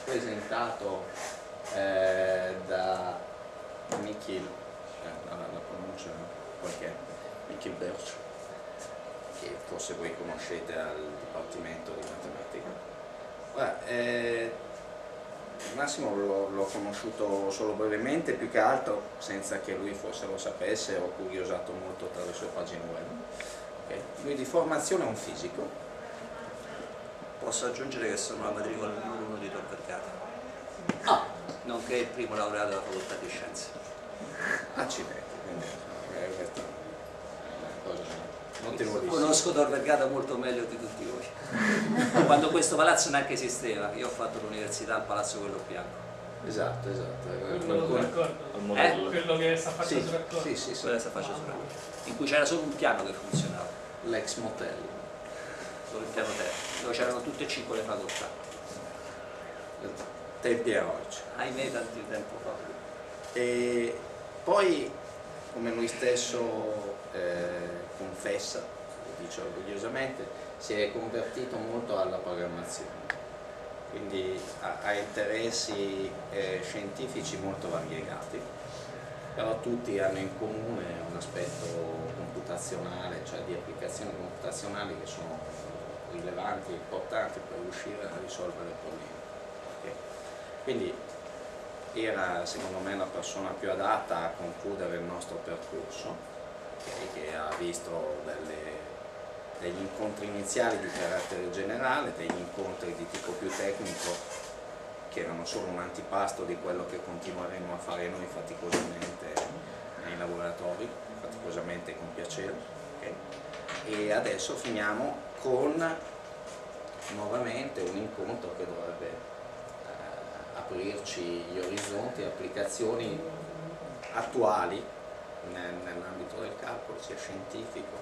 presentato da Michiel, la pronuncia qualche Michiel Berch, che forse voi conoscete al Dipartimento di Matematica. Guarda, Massimo l'ho conosciuto solo brevemente, più che altro senza che lui forse lo sapesse, ho curiosato molto tra le sue pagine web. Okay. Lui di formazione è un fisico. Posso aggiungere che sono la matricola numero 1 di Tor Vergata, nonché il primo laureato della facoltà di scienze. Accidenti, quindi questa è una cosa conosco Tor Vergata molto meglio di tutti voi. Quando questo palazzo neanche esisteva, io ho fatto l'università al palazzo quello bianco. Esatto. Quello che sta facendo sul raccordo. Sì, quella sta facendo sul raccordo. In cui c'era solo un piano che funzionava. L'ex motel. Solo il piano terra, dove c'erano tutte e 5 le facoltà. Tempi eroici. Ahimè, tanto tempo fa. E poi, come lui stesso confessa, lo dice orgogliosamente, si è convertito molto alla programmazione, quindi ha interessi scientifici molto variegati, però tutti hanno in comune un aspetto computazionale, cioè di applicazioni computazionali che sono rilevanti, importanti per riuscire a risolvere problemi. Okay. Quindi era secondo me la persona più adatta a concludere il nostro percorso, okay, che ha visto degli incontri iniziali di carattere generale, degli incontri di tipo più tecnico che erano solo un antipasto di quello che continueremo a fare noi faticosamente nei laboratori, faticosamente con piacere. Okay. E adesso finiamo con nuovamente un incontro che dovrebbe aprirci gli orizzonti, applicazioni attuali nell'ambito del calcolo, sia scientifico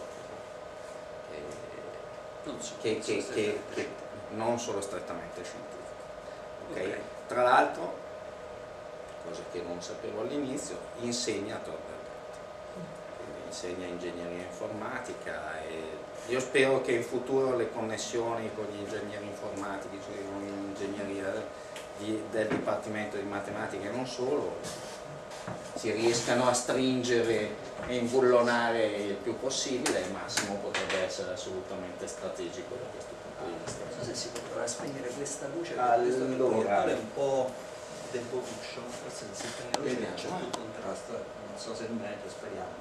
che non solo strettamente scientifico. Okay? Tra l'altro, cosa che non sapevo all'inizio, insegna a Tor Vergata, quindi insegna ingegneria informatica e io spero che in futuro le connessioni con gli ingegneri informatici, con l'ingegneria del Dipartimento di Matematica e non solo, si riescano a stringere e imbullonare il più possibile, il massimo potrebbe essere assolutamente strategico da questo punto di vista. Non so se si potrà spegnere questa luce, allora, questo proiettore è un po' deboluccio, forse se si spegne la luce non c'è più contrasto, non so se è meglio, speriamo.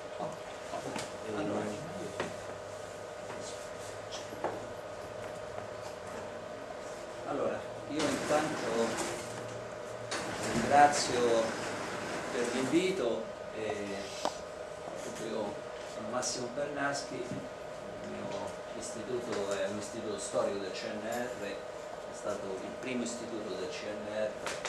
Allora, io intanto ringrazio per l'invito e io sono Massimo Bernaschi, il mio istituto è un istituto storico del CNR, è stato il primo istituto del CNR,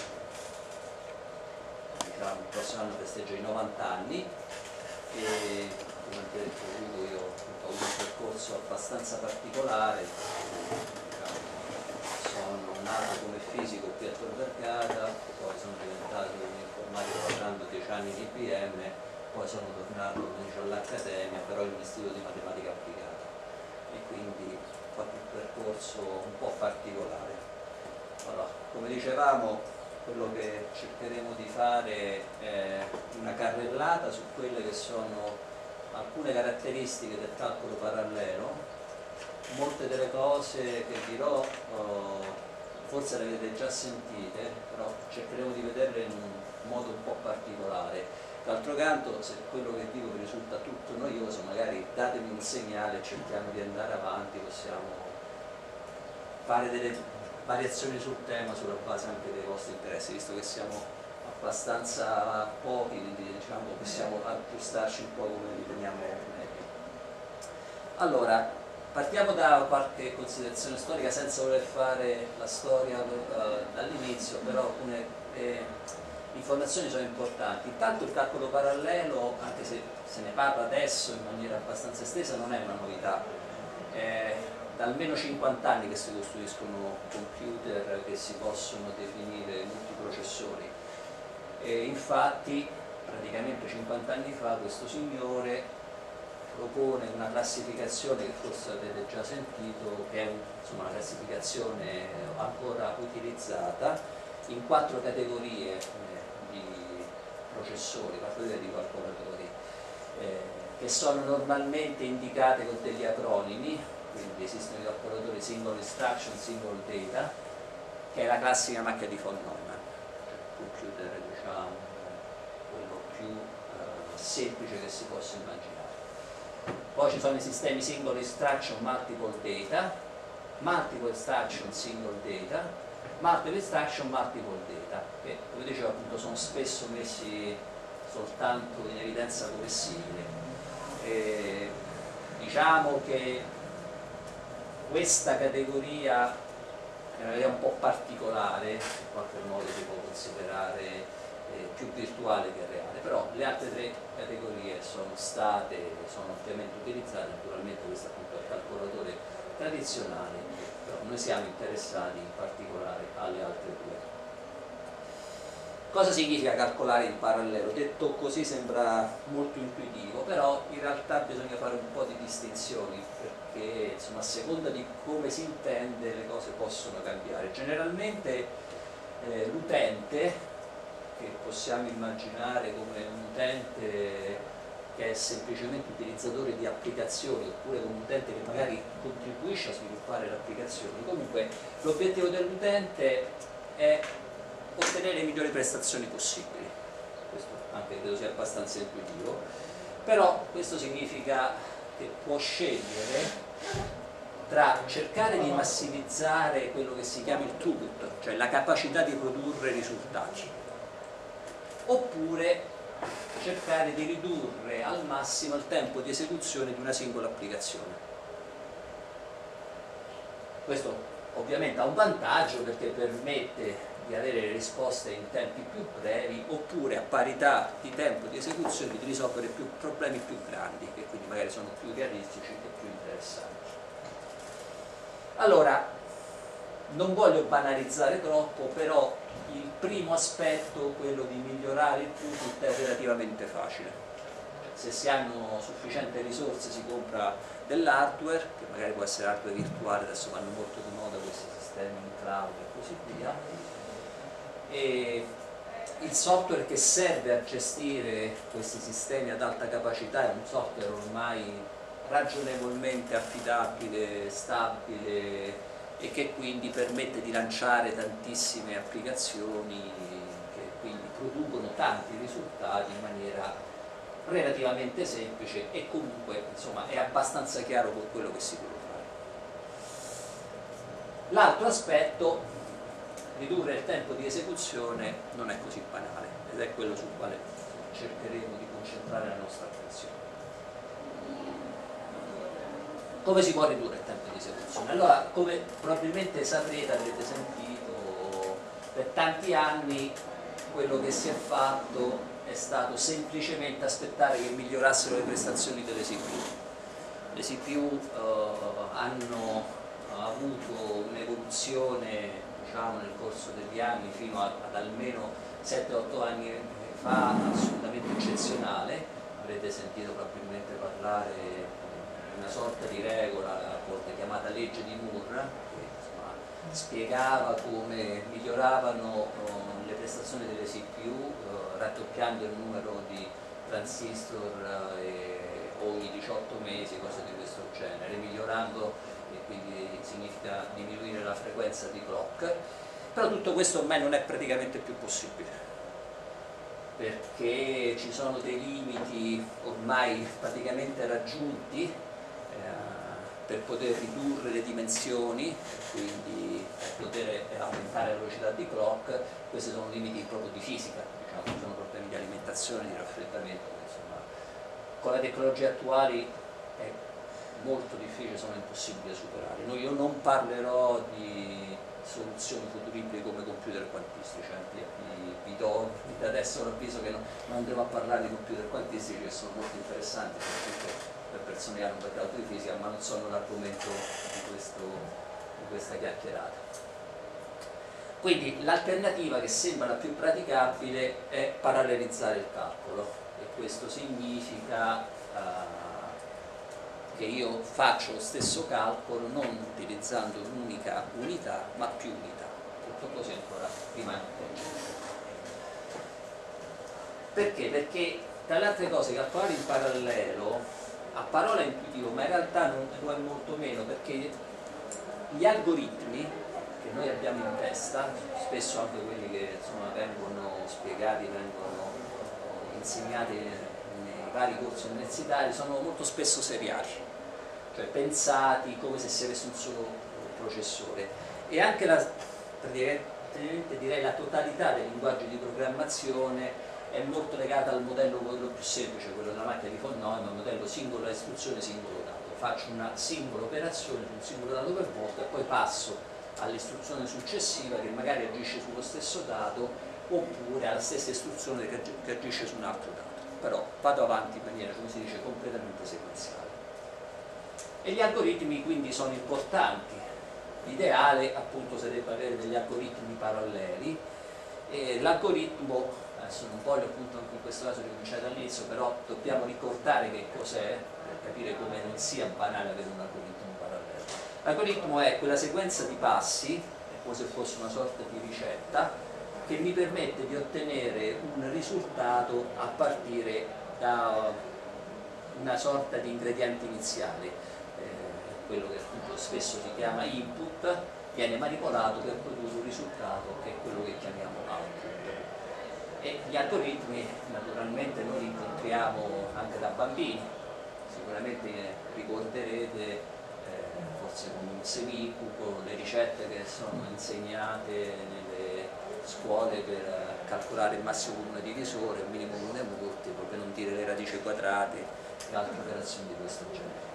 diciamo il prossimo anno festeggia i 90 anni e come ho detto io ho avuto un percorso abbastanza particolare, diciamo, sono nato come fisico qui a Tor Vergata, poi sono diventato un informatico lavorando 10 anni di IBM, poi sono tornato all'Accademia, però in un istituto di matematica applicata e quindi ho fatto un percorso un po' particolare. Allora, come dicevamo, quello che cercheremo di fare è una carrellata su quelle che sono alcune caratteristiche del calcolo parallelo. Molte delle cose che dirò forse le avete già sentite, però cercheremo di vederle in un modo un po' particolare. D'altro canto, se quello che dico vi risulta tutto noioso, magari datemi un segnale e cerchiamo di andare avanti, possiamo fare delle variazioni sul tema sulla base anche dei vostri interessi, visto che siamo abbastanza pochi, quindi diciamo possiamo aggiustarci un po' come riteniamo meglio. Allora, partiamo da qualche considerazione storica senza voler fare la storia dall'inizio, però alcune informazioni sono importanti. Intanto il calcolo parallelo, anche se se ne parla adesso in maniera abbastanza estesa, non è una novità. Da almeno 50 anni che si costruiscono computer che si possono definire multiprocessori. Infatti, praticamente 50 anni fa questo signore propone una classificazione che forse avete già sentito, che è insomma, una classificazione ancora utilizzata in 4 categorie di processori, 4 categorie di calcolatori, che sono normalmente indicate con degli acronimi. Quindi esistono i calcolatori single instruction, single data, che è la classica macchina di von Neumann, cioè il computer, diciamo, quello più semplice che si possa immaginare. Poi ci sono i sistemi single instruction, multiple data, multiple instruction, single data, multiple instruction, multiple data, che come dicevo appunto sono spesso messi soltanto in evidenza come simili. Diciamo che questa categoria è un po' particolare, in qualche modo si può considerare più virtuale che reale, però le altre 3 categorie sono ampiamente utilizzate. Naturalmente questo appunto è il calcolatore tradizionale, però noi siamo interessati in particolare alle altre 2. Cosa significa calcolare in parallelo? Detto così sembra molto intuitivo, però in realtà bisogna fare un po' di distinzioni, perché insomma, a seconda di come si intende le cose possono cambiare. Generalmente l'utente, che possiamo immaginare come un utente che è semplicemente utilizzatore di applicazioni, oppure come un utente che magari contribuisce a sviluppare le applicazioni, comunque l'obiettivo dell'utente è ottenere le migliori prestazioni possibili. Questo anche credo sia abbastanza intuitivo, però questo significa che può scegliere tra cercare di massimizzare quello che si chiama il throughput, cioè la capacità di produrre risultati, oppure cercare di ridurre al massimo il tempo di esecuzione di una singola applicazione. Questo ovviamente ha un vantaggio, perché permette di avere le risposte in tempi più brevi, oppure a parità di tempo di esecuzione di risolvere problemi più grandi, che quindi magari sono più realistici e più interessanti. Allora, non voglio banalizzare troppo, però il primo aspetto, quello di migliorare il throughput, è relativamente facile. Se si hanno sufficienti risorse si compra dell'hardware, che magari può essere hardware virtuale, adesso vanno molto di moda questi sistemi in cloud e così via, e il software che serve a gestire questi sistemi ad alta capacità è un software ormai ragionevolmente affidabile, stabile, e che quindi permette di lanciare tantissime applicazioni che quindi producono tanti risultati in maniera relativamente semplice, e comunque insomma è abbastanza chiaro con quello che si vuole fare. L'altro aspetto, ridurre il tempo di esecuzione, non è così banale, ed è quello sul quale cercheremo di concentrare la nostra attenzione. Come si può ridurre il tempo di esecuzione? Allora, come probabilmente saprete, avrete sentito, per tanti anni quello che si è fatto è stato semplicemente aspettare che migliorassero le prestazioni delle CPU. Le CPU hanno avuto un'evoluzione, diciamo, nel corso degli anni fino ad almeno 7-8 anni fa assolutamente eccezionale. Avrete sentito probabilmente parlare di una sorta di regola, a volte chiamata legge di Moore, che insomma, spiegava come miglioravano le prestazioni delle CPU raddoppiando il numero di transistor ogni 18 mesi, cose di questo genere, migliorando, e quindi significa diminuire la frequenza di clock. Però tutto questo ormai non è praticamente più possibile, perché ci sono dei limiti ormai praticamente raggiunti per poter ridurre le dimensioni, quindi per poter aumentare la velocità di clock. Questi sono limiti proprio di fisica, diciamo, ci sono problemi di alimentazione, di raffreddamento, insomma, con le tecnologie attuali è molto difficile, sono impossibili da superare. Io non parlerò di soluzioni futuribili come computer quantistici, vi do adesso l'avviso che non andremo a parlare di computer quantistici, che sono molto interessanti, soprattutto per persone che hanno un background di fisica, ma non sono l'argomento di questa chiacchierata. Quindi l'alternativa che sembra la più praticabile è parallelizzare il calcolo, e questo significa che io faccio lo stesso calcolo non utilizzando un'unica unità ma più unità. Tutto così ancora rimane un concetto. Perché? Perché tra le altre cose calcolare in parallelo a parola è intuitivo, ma in realtà non è molto meno, perché gli algoritmi che noi abbiamo in testa, spesso anche quelli che insomma, vengono spiegati, vengono insegnati nei vari corsi universitari, sono molto spesso seriali, cioè pensati come se si avesse un solo processore, e anche praticamente direi la totalità dei linguaggi di programmazione è molto legata al modello quello più semplice, quello della macchina di von Neumann, il modello singola istruzione, singolo dato. Faccio una singola operazione su un singolo dato per volta e poi passo all'istruzione successiva che magari agisce sullo stesso dato oppure alla stessa istruzione che agisce su un altro dato. Però vado avanti in maniera, come si dice, completamente sequenziale. E gli algoritmi quindi sono importanti. L'ideale appunto sarebbe avere degli algoritmi paralleli, e l'algoritmo, adesso non voglio appunto anche in questo caso ricominciare dall'inizio, però dobbiamo ricordare che cos'è per capire come non sia banale avere un algoritmo parallelo. L'algoritmo è quella sequenza di passi, è come se fosse una sorta di ricetta, che mi permette di ottenere un risultato a partire da una sorta di ingrediente iniziale, quello che appunto spesso si chiama input, viene manipolato per produrre un risultato che è quello che chiamiamo output. E gli algoritmi naturalmente noi li incontriamo anche da bambini, sicuramente ricorderete forse con un semicubo le ricette che sono insegnate nelle scuole per calcolare il massimo comune divisore, il minimo comune multiplo, per non dire le radici quadrate e altre operazioni di questo genere.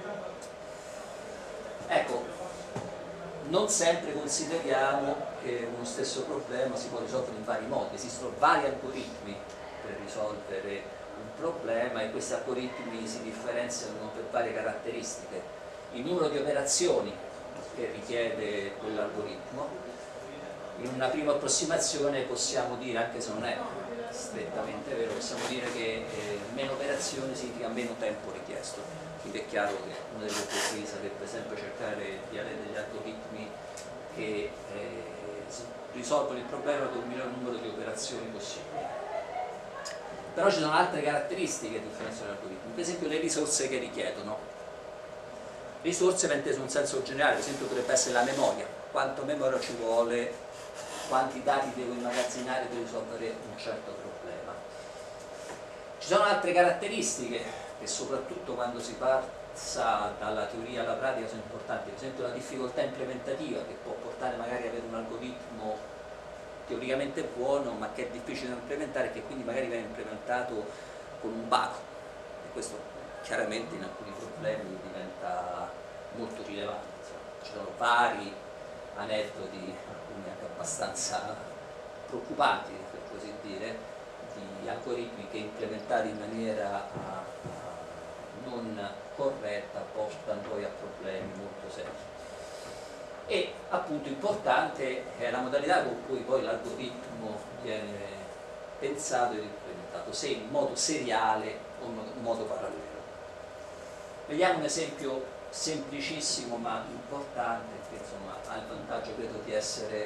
Ecco, non sempre consideriamo che uno stesso problema si può risolvere in vari modi, esistono vari algoritmi per risolvere un problema e questi algoritmi si differenziano per varie caratteristiche. Il numero di operazioni che richiede quell'algoritmo, in una prima approssimazione possiamo dire, anche se non è strettamente vero, possiamo dire che meno operazioni significa meno tempo richiesto. Quindi è chiaro che uno degli obiettivi sarebbe sempre cercare di avere degli algoritmi che risolvono il problema con il minor numero di operazioni possibili. Però ci sono altre caratteristiche che differenziano gli algoritmi, per esempio le risorse che richiedono. Risorse va inteso in un senso generale, per esempio potrebbe essere la memoria, quanto memoria ci vuole, quanti dati devo immagazzinare per risolvere un certo problema. Ci sono altre caratteristiche che soprattutto quando si passa dalla teoria alla pratica sono importanti, per esempio la difficoltà implementativa che può portare magari ad avere un algoritmo teoricamente buono ma che è difficile da implementare e che quindi magari viene implementato con un bug, e questo chiaramente in alcuni problemi diventa molto rilevante. Ci sono vari aneddoti, alcuni anche abbastanza preoccupanti per così dire, di algoritmi che implementati in maniera non corretta portano poi a problemi molto seri. E appunto importante è la modalità con cui poi l'algoritmo viene pensato ed implementato, se in modo seriale o in modo parallelo. Vediamo un esempio semplicissimo ma importante che insomma ha il vantaggio credo di essere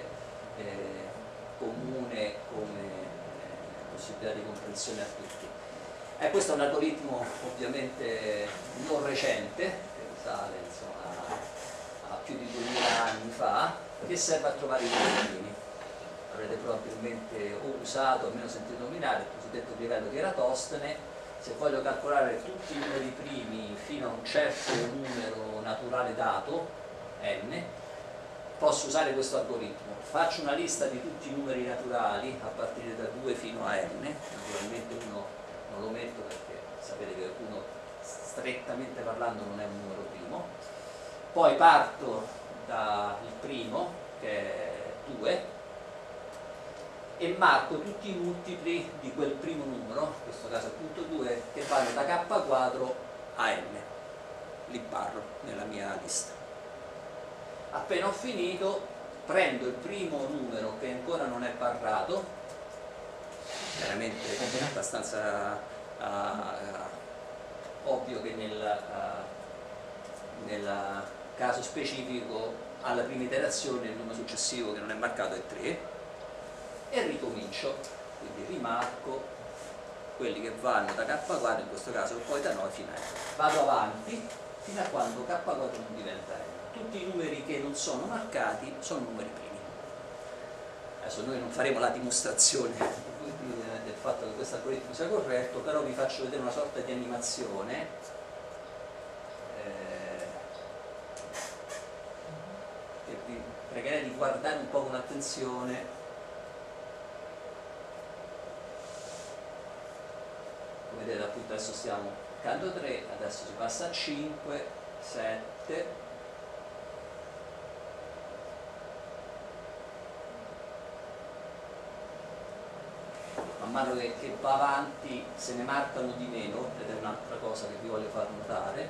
comune come possibilità di comprensione a tutti. Questo è un algoritmo ovviamente non recente, che risale insomma, a più di 2000 anni fa, che serve a trovare i numeri. Avrete probabilmente o usato o almeno sentito nominare il cosiddetto livello di Eratostene. Se voglio calcolare tutti i numeri primi fino a un certo numero naturale dato, n, posso usare questo algoritmo. Faccio una lista di tutti i numeri naturali a partire da 2 fino a n, naturalmente uno non lo metto perché sapete che uno strettamente parlando non è un numero primo, poi parto dal primo che è 2 e marco tutti i multipli di quel primo numero, in questo caso appunto 2, che vanno da k quadro a n, li barro nella mia lista. Appena ho finito prendo il primo numero che ancora non è barrato, chiaramente è abbastanza ovvio che nel nel caso specifico alla prima iterazione il numero successivo che non è marcato è 3 e ricomincio, quindi rimarco quelli che vanno da k quadro, in questo caso poi da 9 fino a n. Vado avanti fino a quando k quadro non diventa n. Tutti i numeri che non sono marcati sono numeri primi. Adesso noi non faremo la dimostrazione del fatto che questo algoritmo sia corretto, però vi faccio vedere una sorta di animazione che vi pregherei di guardare un po' con attenzione. Come vedete, appunto, adesso stiamo marcando 3, adesso si passa a 5, 7, man mano che va avanti se ne marcano di meno, ed è un'altra cosa che vi voglio far notare,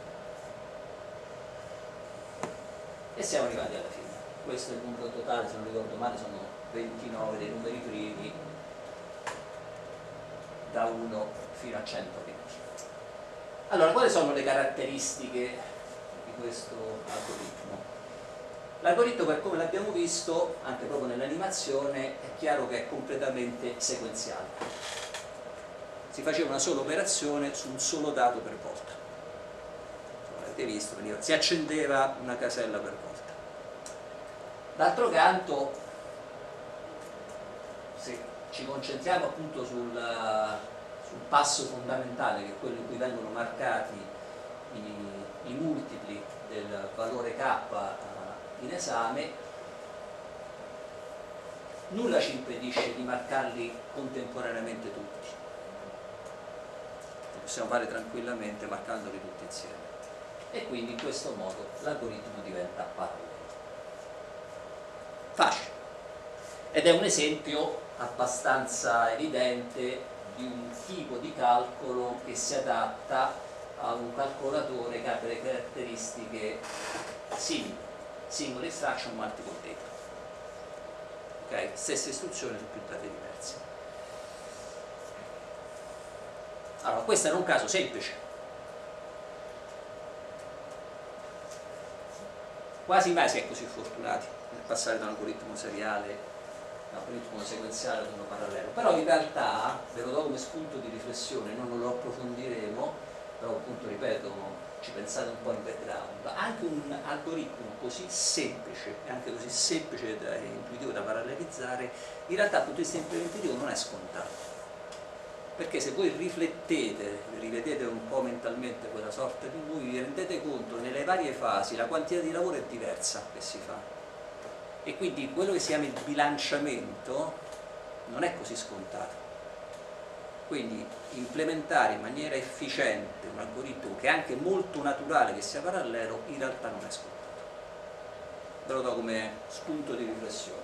e siamo arrivati alla fine. Questo è il numero totale, se non ricordo male sono 29 dei numeri primi da 1 fino a 120. Allora, quali sono le caratteristiche di questo algoritmo? L'algoritmo, per come l'abbiamo visto anche proprio nell'animazione, è chiaro che è completamente sequenziale. Si faceva una sola operazione su un solo dato per volta. Avete visto, si accendeva una casella per volta. D'altro canto, se ci concentriamo appunto sul passo fondamentale, che è quello in cui vengono marcati i multipli del valore k in esame, nulla ci impedisce di marcarli contemporaneamente tutti. Lo possiamo fare tranquillamente marcandoli tutti insieme, e quindi in questo modo l'algoritmo diventa parallelo. Facile, ed è un esempio abbastanza evidente di un tipo di calcolo che si adatta a un calcolatore che ha delle caratteristiche simili. Single extraction, multiple data. Okay? Stessa istruzione su più dati diversi. Allora, questo era un caso semplice. Quasi mai si è così fortunati nel passare da un algoritmo seriale a un algoritmo sequenziale ad uno parallelo. Però in realtà, ve lo do come spunto di riflessione, non lo approfondiremo, però appunto ripeto, ci pensate un po' in background, anche un algoritmo così semplice e anche così semplice e intuitivo da parallelizzare, in realtà dal punto di vista implementativo non è scontato, perché se voi riflettete, rivedete un po' mentalmente quella sorta di movie, vi rendete conto che nelle varie fasi la quantità di lavoro è diversa che si fa, e quindi quello che si chiama il bilanciamento non è così scontato. Quindi implementare in maniera efficiente un algoritmo che è anche molto naturale che sia parallelo, in realtà non è scontato. Ve lo do come spunto di riflessione.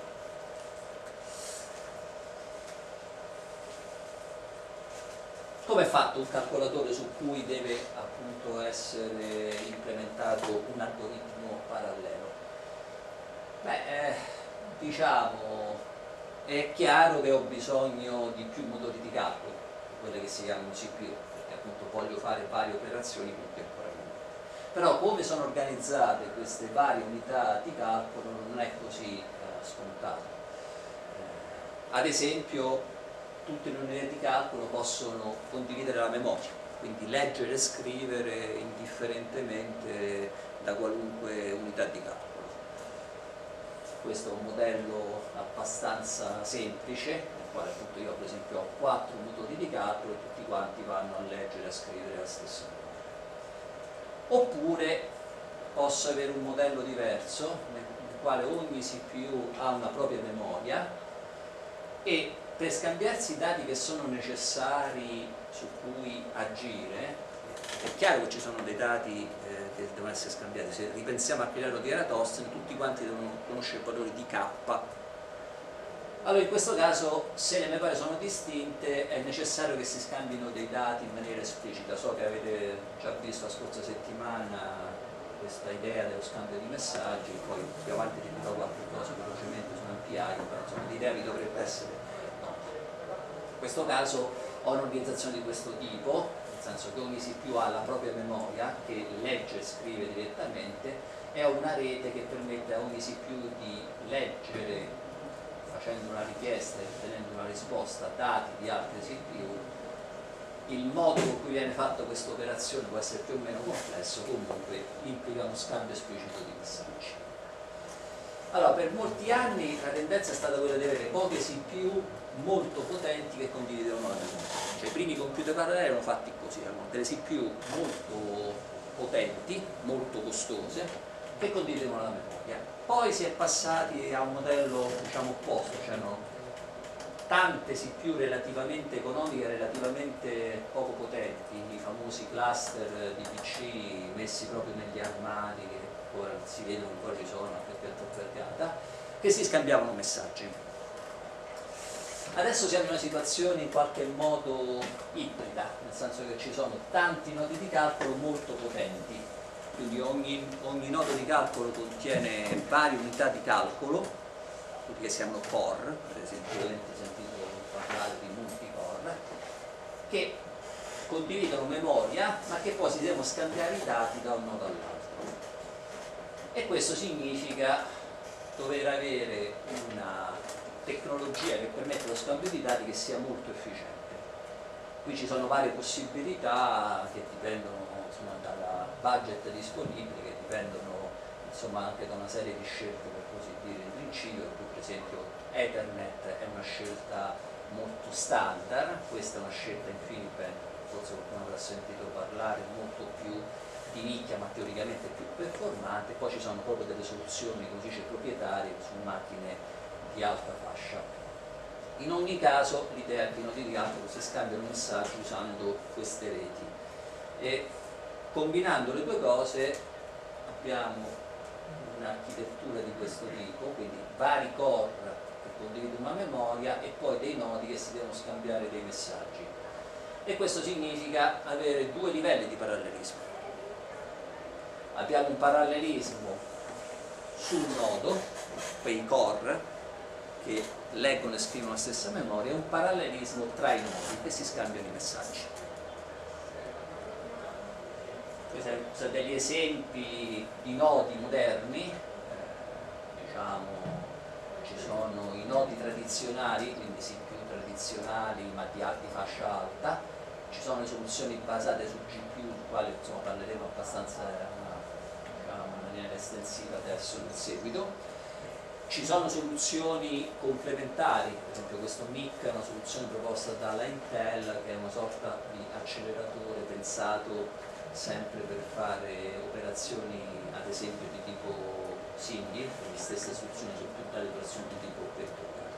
Come è fatto un calcolatore su cui deve appunto essere implementato un algoritmo parallelo? Beh, diciamo, è chiaro che ho bisogno di più motori di calcolo, quelle che si chiamano CPU, perché appunto voglio fare varie operazioni contemporaneamente. Però come sono organizzate queste varie unità di calcolo non è così scontato. Ad esempio, tutte le unità di calcolo possono condividere la memoria, quindi leggere e scrivere indifferentemente da qualunque unità di calcolo. Questo è un modello abbastanza semplice, nel quale appunto io per esempio ho 4 motori di calcolo e tutti quanti vanno a leggere e a scrivere la stessa memoria. Oppure posso avere un modello diverso, nel quale ogni CPU ha una propria memoria, e per scambiarsi i dati che sono necessari su cui agire, è chiaro che ci sono dei dati che devono essere scambiati. Se ripensiamo al criterion di Eratosthene, tutti quanti devono conoscere i valori di k. Allora in questo caso, se le memorie sono distinte, è necessario che si scambino dei dati in maniera esplicita. So che avete già visto la scorsa settimana questa idea dello scambio di messaggi, poi più avanti ti dirò qualche cosa velocemente su MPI, però insomma l'idea vi dovrebbe essere nota. In questo caso ho un'organizzazione di questo tipo, nel senso che ogni CPU ha la propria memoria che legge e scrive direttamente, è una rete che permette a ogni CPU di leggere, facendo una richiesta e ottenendo una risposta, dati di altre CPU. Il modo con cui viene fatta questa operazione può essere più o meno complesso, comunque implica uno scambio esplicito di messaggi. Allora, per molti anni la tendenza è stata quella di avere poche CPU molto potenti che condividevano la memoria. Cioè, i primi computer paralleli erano fatti così, erano delle CPU molto potenti, molto costose, che condividevano la memoria. Poi si è passati a un modello, diciamo, opposto, cioè tante CPU relativamente economiche, relativamente poco potenti, i famosi cluster di PC messi proprio negli armadi, che ora si vedono, poi ci sono a pianta allargata, che si scambiavano messaggi. Adesso siamo in una situazione in qualche modo ibrida, nel senso che ci sono tanti nodi di calcolo molto potenti, quindi ogni nodo di calcolo contiene varie unità di calcolo, tutti che si chiamano core, per esempio avete sentito parlare di multicore, che condividono memoria ma che poi si devono scambiare i dati da un nodo all'altro. E questo significa dover avere una tecnologia che permette lo scambio di dati che sia molto efficiente. Qui ci sono varie possibilità che dipendono, insomma, dal budget disponibile, che dipendono, insomma, anche da una serie di scelte, per così dire, in principio. Per esempio Ethernet è una scelta molto standard, questa è una scelta InfiniBand, forse qualcuno avrà sentito parlare, molto più di nicchia ma teoricamente più performante. Poi ci sono proprio delle soluzioni, come si dice, proprietarie su macchine di alta fascia. In ogni caso l'idea è che i nodi di calcolo si scambiano messaggi usando queste reti, e combinando le due cose abbiamo un'architettura di questo tipo, quindi vari core che condividono una memoria e poi dei nodi che si devono scambiare dei messaggi. E questo significa avere due livelli di parallelismo. Abbiamo un parallelismo sul nodo, quei core che leggono e scrivono la stessa memoria, e un parallelismo tra i nodi che si scambiano i messaggi. Questi sono degli esempi di nodi moderni, diciamo, ci sono i nodi tradizionali, quindi CPU tradizionali ma di fascia alta, ci sono le soluzioni basate su GPU, di quali, insomma, parleremo abbastanza, diciamo, in maniera estensiva adesso nel seguito. Ci sono soluzioni complementari, per esempio questo MIC è una soluzione proposta dalla Intel, che è una sorta di acceleratore pensato sempre per fare operazioni, ad esempio, di tipo simili, le stesse istruzioni su tutte le operazioni di tipo vettoriale.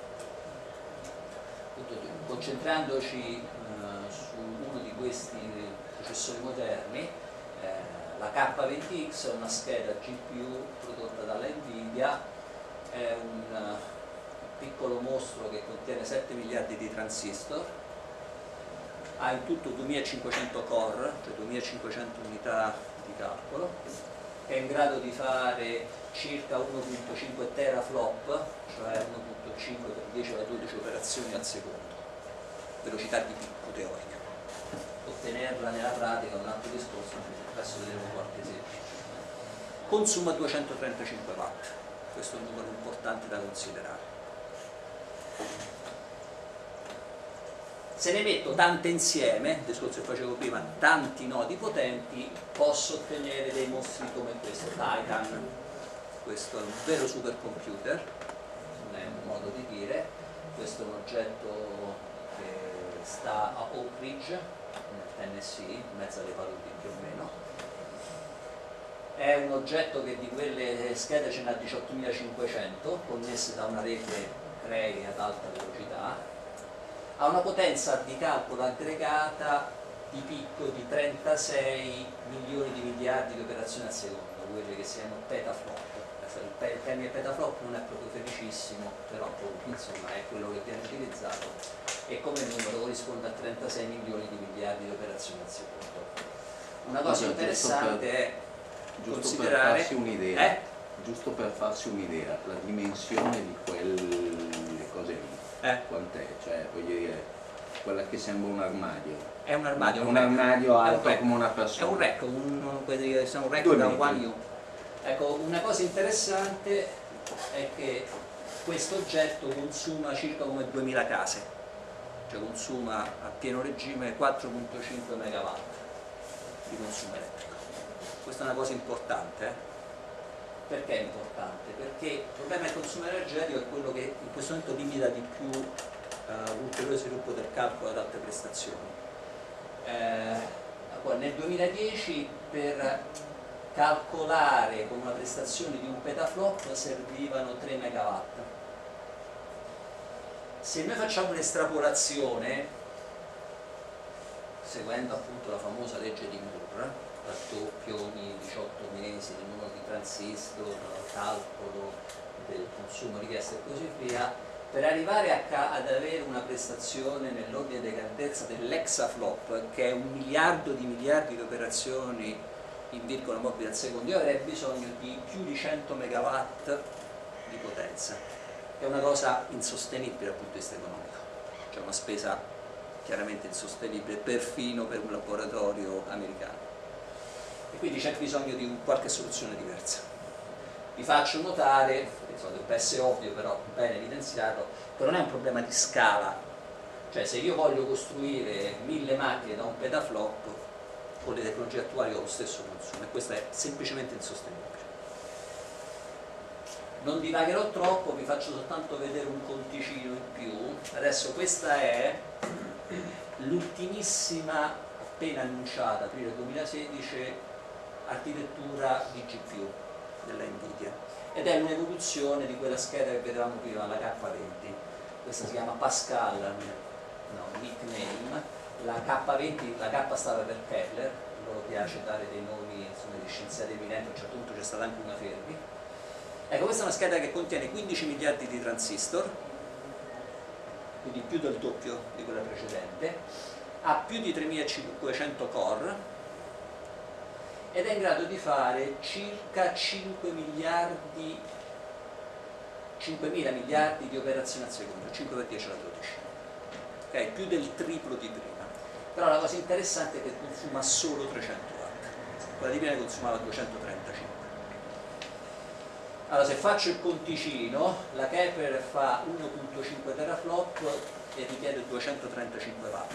Concentrandoci su uno di questi processori moderni, la K20X è una scheda GPU prodotta dalla Nvidia, è un piccolo mostro che contiene 7 miliardi di transistor, ha in tutto 2500 core, cioè 2500 unità di calcolo, è in grado di fare circa 1.5 teraflop, cioè 1.5 per 10 alla 12 operazioni al secondo, velocità di picco teorica. Ottenerla nella pratica è un altro discorso, adesso vedremo qualche esempio. Consuma 235 watt, questo è un numero importante da considerare. Se ne metto tante insieme, il discorso che facevo prima, tanti nodi potenti, posso ottenere dei mostri come questo, Titan. Questo è un vero supercomputer, non è un modo di dire. Questo è un oggetto che sta a Oak Ridge, nel Tennessee, in mezzo alle paludi più o meno. È un oggetto che di quelle schede ce n'ha 18.500, connesse da una rete Cray ad alta velocità. Ha una potenza di calcolo aggregata di picco di 36 milioni di miliardi di operazioni al secondo, quelle che si chiamano petaflop. Il termine petaflop non è proprio felicissimo, però insomma è quello che viene utilizzato, e come numero corrisponde a 36 milioni di miliardi di operazioni al secondo. Una cosa interessante è considerare... Giusto per farsi un'idea, la dimensione di quelle cose lì, quant'è? Cioè, voglio dire, quella che sembra un armadio. È un armadio. Un armadio alto rack. come una È persona. un rack, un rack 2 da metri. One U. Ecco, una cosa interessante è che questo oggetto consuma circa come 2000 case, cioè consuma a pieno regime 4,5 megawatt di consumo elettrico. Questa è una cosa importante. Perché è importante? Perché il problema del consumo energetico è quello che in questo momento limita di più l'ulteriore sviluppo del calcolo ad alte prestazioni. Nel 2010 per calcolare con una prestazione di un petaflop servivano 3 megawatt. Se noi facciamo un'estrapolazione seguendo appunto la famosa legge di Moore, raddoppio ogni 18 mesi del numero di transistor, calcolo del consumo richiesto e così via, per arrivare ad avere una prestazione nell'ordine di grandezza dell'exaflop, che è 1 miliardo di miliardi di operazioni in virgola mobile al secondo, io avrei bisogno di più di 100 megawatt di potenza. È una cosa insostenibile dal punto di vista economico, cioè una spesa chiaramente insostenibile perfino per un laboratorio americano, e quindi c'è bisogno di qualche soluzione diversa. Vi faccio notare, dovrebbe essere ovvio però bene evidenziato, che non è un problema di scala, cioè se io voglio costruire 1000 macchine da un petaflop con le tecnologie attuali ho lo stesso consumo, e questo è semplicemente insostenibile. Non divagherò troppo, vi faccio soltanto vedere un conticino in più. Adesso questa è l'ultimissima, appena annunciata, aprile 2016, architettura di GPU della Nvidia, ed è un'evoluzione di quella scheda che vedevamo prima, la K20. Questa si chiama Pascal, no, nickname. La K20, la K stava per Keller, loro piace dare dei nomi, insomma, di scienziati eminenti, a un certo punto c'è stata anche una Fermi. Ecco, questa è una scheda che contiene 15 miliardi di transistor, quindi più del doppio di quella precedente, ha più di 3500 core ed è in grado di fare circa 5.000 miliardi di operazioni al secondo, 5 per 10 alla 12, okay? Più del triplo di prima. Però la cosa interessante è che consuma solo 300 watt, quella di prima consumava 235. Allora, se faccio il conticino, la Kepler fa 1.5 teraflop e richiede 235 watt.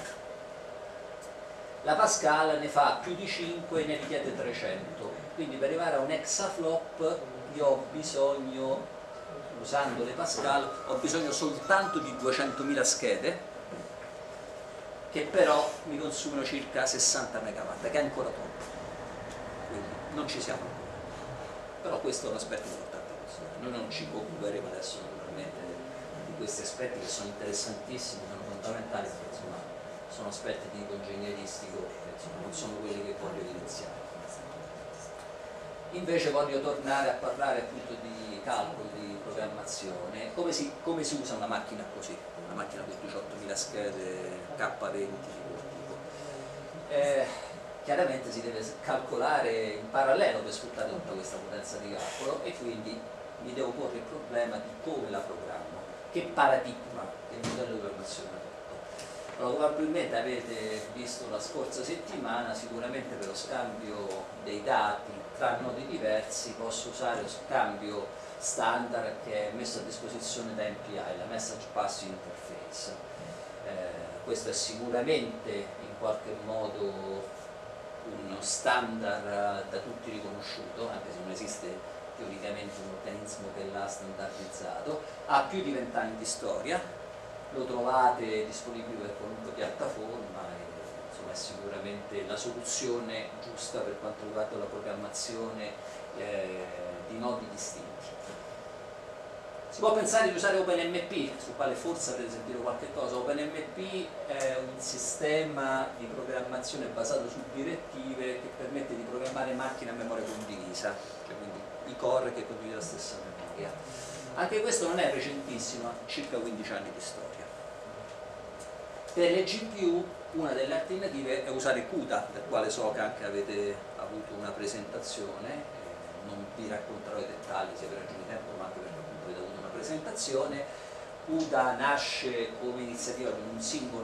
La Pascal ne fa più di 5 e ne richiede 300. Quindi per arrivare a un exaflop io ho bisogno, usando le Pascal, ho bisogno soltanto di 200.000 schede, che però mi consumano circa 60 megawatt, che è ancora troppo. Quindi non ci siamo ancora. Però questo è un aspetto importante. Noi non ci occuperemo adesso naturalmente di questi aspetti che sono interessantissimi, sono fondamentali, perché insomma sono aspetti di tipo ingegneristico che insomma, non sono quelli che voglio evidenziare. Invece voglio tornare a parlare appunto di calcolo, di programmazione, come si usa una macchina così, una macchina con 18.000 schede K20 di quel tipo. Chiaramente si deve calcolare in parallelo per sfruttare tutta questa potenza di calcolo, e quindi mi devo porre il problema di come la programmo, che paradigma, che modello di programmazione adotto. Allora, probabilmente avete visto la scorsa settimana, sicuramente per lo scambio dei dati tra nodi diversi posso usare lo scambio standard che è messo a disposizione da MPI, la Message Passing Interface. Questo è sicuramente in qualche modo uno standard da tutti riconosciuto, anche se non esiste teoricamente un organismo che l'ha standardizzato, ha più di 20 anni di storia, lo trovate disponibile per qualunque piattaforma e insomma è sicuramente la soluzione giusta per quanto riguarda la programmazione di nodi distinti. Si può pensare di usare OpenMP, sul quale forse avrete sentito qualche cosa. OpenMP è un sistema di programmazione basato su direttive che permette di programmare macchine a memoria condivisa, cioè quindi i core che condividono la stessa memoria. Anche questo non è recentissimo, ha circa 15 anni di storia. Per le GPU una delle alternative è usare CUDA, del quale so che anche avete avuto una presentazione, non vi racconterò i dettagli sia per ragioni di tempo ma anche perché appunto avete avuto una presentazione. CUDA nasce come iniziativa di un singolo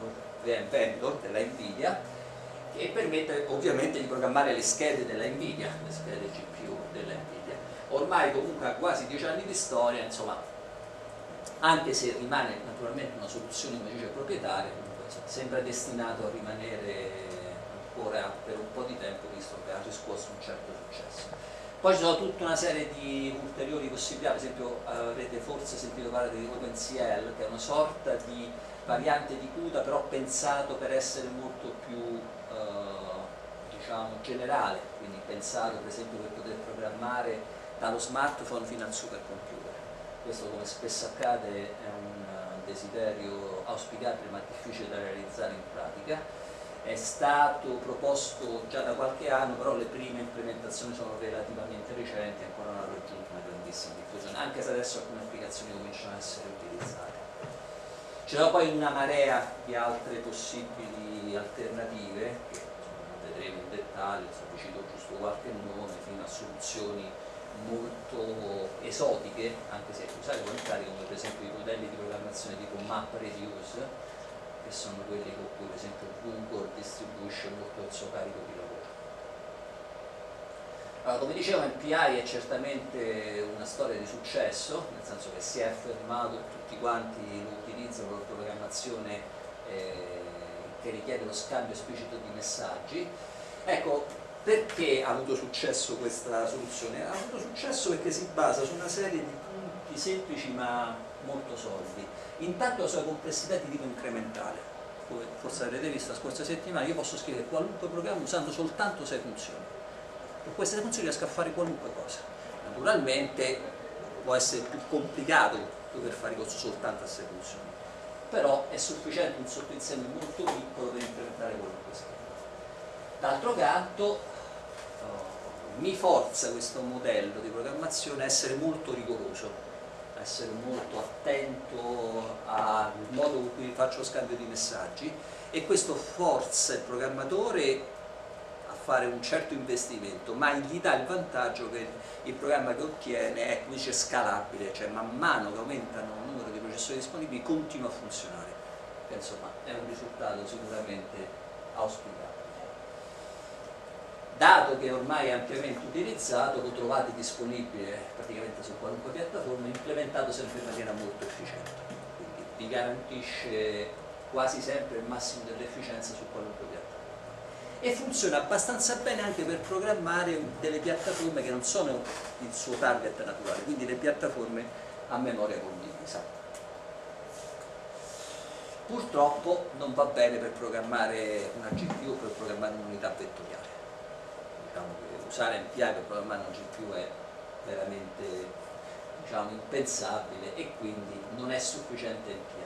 VM Vendor della Nvidia, che permette ovviamente di programmare le schede della Nvidia, le schede GPU della Nvidia. Ormai comunque ha quasi 10 anni di storia, insomma, anche se rimane naturalmente una soluzione come dice proprietaria, comunque, insomma, sembra destinato a rimanere ancora per un po' di tempo, visto che ha riscosso un certo successo. Poi ci sono tutta una serie di ulteriori possibilità, per esempio avrete forse sentito parlare di OpenCL, che è una sorta di variante di CUDA però pensato per essere molto più diciamo generale, quindi pensato per esempio per poter programmare dallo smartphone fino al supercomputer. Questo, come spesso accade, è un desiderio auspicabile ma difficile da realizzare in pratica. È stato proposto già da qualche anno, però le prime implementazioni sono relativamente recenti e ancora non hanno raggiunto una grandissima diffusione, anche se adesso alcune applicazioni cominciano a essere utilizzate. C'è poi una marea di altre possibili alternative, che insomma, vedremo in dettaglio, vi cito giusto qualche nome, fino a soluzioni molto esotiche, anche se usate volentieri, come per esempio i modelli di programmazione tipo MapReduce, che sono quelli con cui per esempio Google distribuisce molto il suo carico di lavoro. Allora, come dicevo, MPI è certamente una storia di successo, nel senso che si è affermato, tutti quanti lo utilizzano per programmazione che richiede lo scambio esplicito di messaggi. Ecco, perché ha avuto successo questa soluzione? Ha avuto successo perché si basa su una serie di punti semplici ma molto solidi. Intanto la sua complessità è di tipo incrementale, come forse avrete visto la scorsa settimana. Io posso scrivere qualunque programma usando soltanto 6 funzioni. Con queste 6 funzioni riesco a fare qualunque cosa. Naturalmente può essere più complicato dover fare ricorso soltanto a 6 funzioni, però è sufficiente un sottoinsieme molto piccolo per implementare qualunque schema. D'altro canto mi forza questo modello di programmazione a essere molto rigoroso, a essere molto attento al modo con cui faccio lo scambio di messaggi, e questo forza il programmatore a fare un certo investimento, ma gli dà il vantaggio che il programma che ottiene è, come dice, scalabile, cioè man mano che aumentano il numero di processori disponibili continua a funzionare. Insomma, è un risultato sicuramente auspicabile. Dato che ormai è ampiamente utilizzato, lo trovate disponibile praticamente su qualunque piattaforma, implementato sempre in maniera molto efficiente, quindi vi garantisce quasi sempre il massimo dell'efficienza su qualunque piattaforma, e funziona abbastanza bene anche per programmare delle piattaforme che non sono il suo target naturale, quindi le piattaforme a memoria condivisa. Purtroppo non va bene per programmare una GPU o per programmare un'unità vettoriale. Diciamo che usare MPI per programmare una GPU è veramente, diciamo, impensabile, e quindi non è sufficiente MPI.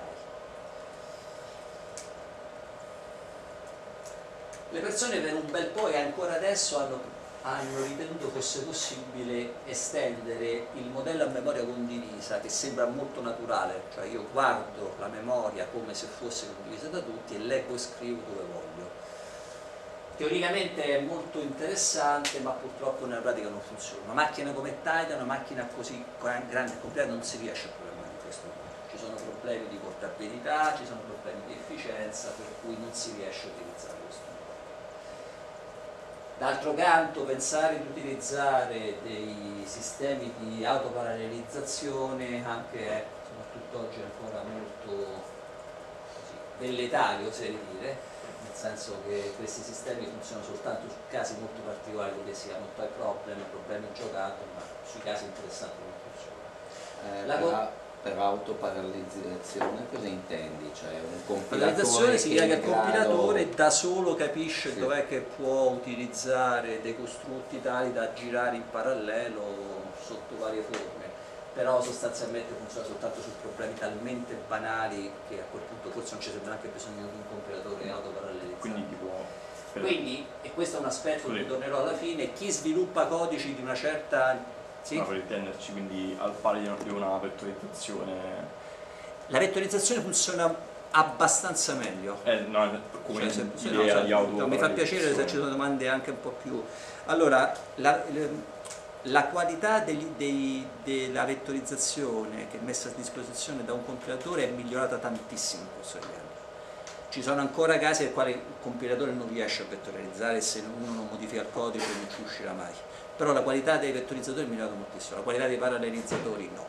Le persone per un bel po' e ancora adesso hanno ritenuto fosse possibile estendere il modello a memoria condivisa, che sembra molto naturale, cioè io guardo la memoria come se fosse condivisa da tutti e leggo e scrivo dove voglio. Teoricamente è molto interessante, ma purtroppo nella pratica non funziona. Una macchina come Titan, una macchina così grande e completa, non si riesce a programmare in questo modo. Ci sono problemi di portabilità, ci sono problemi di efficienza, per cui non si riesce a utilizzare questo modo. D'altro canto, pensare di utilizzare dei sistemi di autoparallelizzazione anche soprattutto oggi è ancora molto così, velletario, oserei dire, nel senso che questi sistemi funzionano soltanto su casi molto particolari, che siano poi problemi giocato, ma sui casi interessanti non funziona. Per autoparallelizzazione cosa intendi? Cioè un compilatore? Parallelizzazione significa che il compilatore da solo capisce sì, dov'è che può utilizzare dei costrutti tali da girare in parallelo sotto varie forme, però sostanzialmente funziona soltanto su problemi talmente banali che a quel punto forse non ci sembra neanche bisogno di un compilatore autoparallelizzato. Quindi, e questo è un aspetto che tornerò alla fine, chi sviluppa codici di una certa... Sì? Ma per intenderci, quindi al pari di una vettorizzazione. La vettorizzazione funziona abbastanza meglio. No, come cioè, idea di auto. Mi fa piacere se ci sono domande anche un po' più. Allora, la qualità della vettorizzazione che è messa a disposizione da un compilatore è migliorata tantissimo in corso degli anni. Ci sono ancora casi nei quali il compilatore non riesce a vettorializzare e se uno non modifica il codice non ci uscirà mai. Però la qualità dei vettorizzatori è migliorata moltissimo, la qualità dei parallelizzatori no.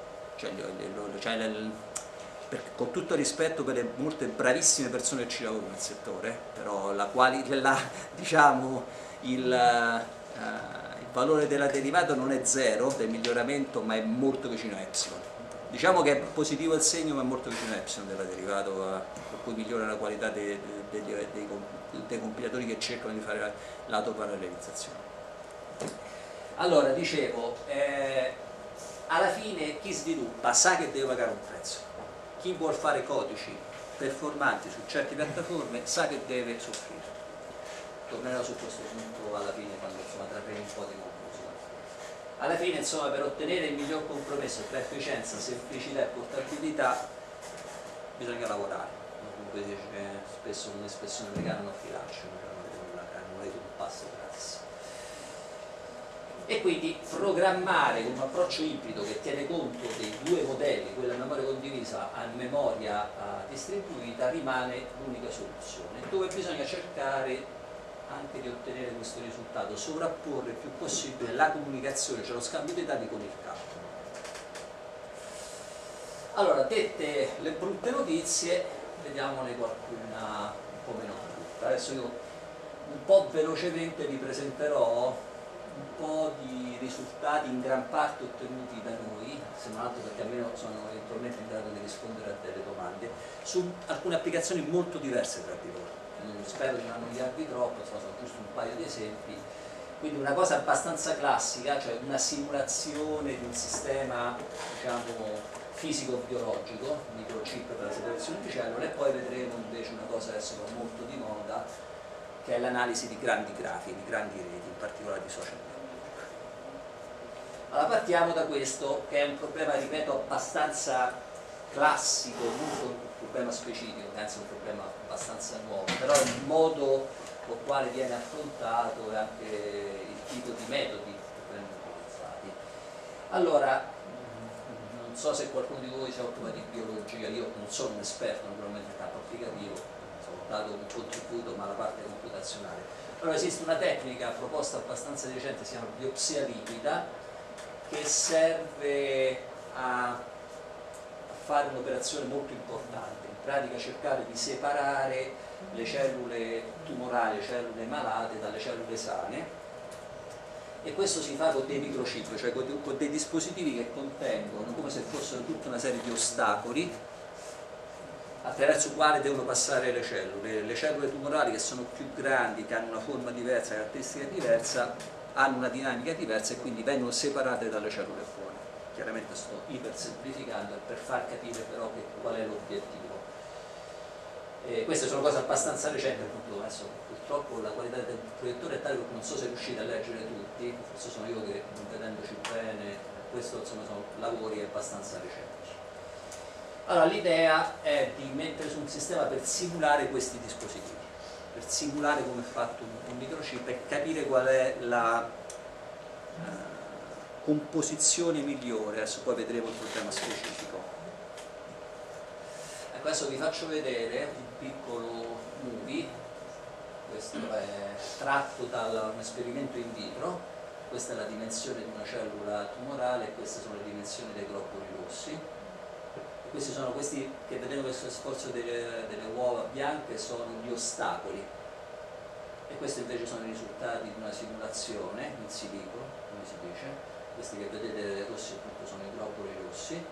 Con tutto il rispetto per le molte bravissime persone che ci lavorano nel settore, però diciamo, il valore della derivata non è zero del miglioramento, ma è molto vicino a epsilon. Diciamo che è positivo il segno, ma è molto vicino a epsilon della derivata, per cui migliora la qualità dei compilatori che cercano di fare l'autoparallelizzazione. Allora, dicevo, alla fine chi sviluppa sa che deve pagare un prezzo. Chi vuol fare codici performanti su certe piattaforme sa che deve soffrire. Tornerò su questo punto alla fine, quando trarremo un po' di conclusione. Alla fine, insomma, per ottenere il miglior compromesso tra efficienza, semplicità e portabilità bisogna lavorare. Come dice spesso un'espressione americana, non ti lascio, non è un passo gratis. E quindi programmare con un approccio ibrido che tiene conto dei due modelli, quella a memoria condivisa e memoria distribuita, rimane l'unica soluzione, dove bisogna cercare anche di ottenere questo risultato, sovrapporre il più possibile la comunicazione, cioè lo scambio di dati, con il calcolo. Allora, dette le brutte notizie, vediamone qualcuna un po' meno brutta. Adesso io un po' velocemente vi presenterò un po' di risultati in gran parte ottenuti da noi, se non altro perché almeno sono eventualmente in grado di rispondere a delle domande, su alcune applicazioni molto diverse tra di loro. Spero di non annoiarvi troppo, sono giusto un paio di esempi. Quindi una cosa abbastanza classica, cioè una simulazione di un sistema, diciamo, fisico-biologico, microchip per la separazione di cellule, e poi vedremo invece una cosa adesso molto di moda, che è l'analisi di grandi grafi, di grandi reti, in particolare di social network. Allora partiamo da questo, che è un problema, ripeto, abbastanza classico, non un problema specifico, penso un problema abbastanza nuovo, però il modo con il quale viene affrontato e anche il tipo di metodi che vengono utilizzati. Allora, non so se qualcuno di voi si occupa di biologia, io non sono un esperto naturalmente in campo applicativo, ho dato un contributo, ma la parte computazionale. Allora esiste una tecnica proposta abbastanza di recente, si chiama biopsia liquida, che serve a fare un'operazione molto importante, in pratica cercare di separare le cellule tumorali, le cellule malate dalle cellule sane, e questo si fa con dei microchip, cioè con dei dispositivi che contengono, come se fossero tutta una serie di ostacoli attraverso i quali devono passare le cellule tumorali, che sono più grandi, che hanno una forma diversa, caratteristica diversa, hanno una dinamica diversa e quindi vengono separate dalle cellule buone. Chiaramente sto ipersemplificando per far capire però qual è l'obiettivo. Queste sono cose abbastanza recenti, appunto. Adesso purtroppo la qualità del proiettore è tale che non so se riuscite a leggere tutti, forse sono io che non vedendoci bene, questo insomma sono lavori abbastanza recenti. Allora l'idea è di mettere su un sistema per simulare questi dispositivi, per simulare come è fatto un microchip e capire qual è la composizione migliore. Adesso poi vedremo il problema specifico. Ecco, adesso vi faccio vedere un piccolo movie, questo è tratto da un esperimento in vitro, questa è la dimensione di una cellula tumorale e queste sono le dimensioni dei globuli rossi. Questi sono questi che vedete, questo sforzo delle uova bianche sono gli ostacoli, e questi invece sono i risultati di una simulazione in silico, come si dice. Questi che vedete rossi appunto sono i globuli rossi.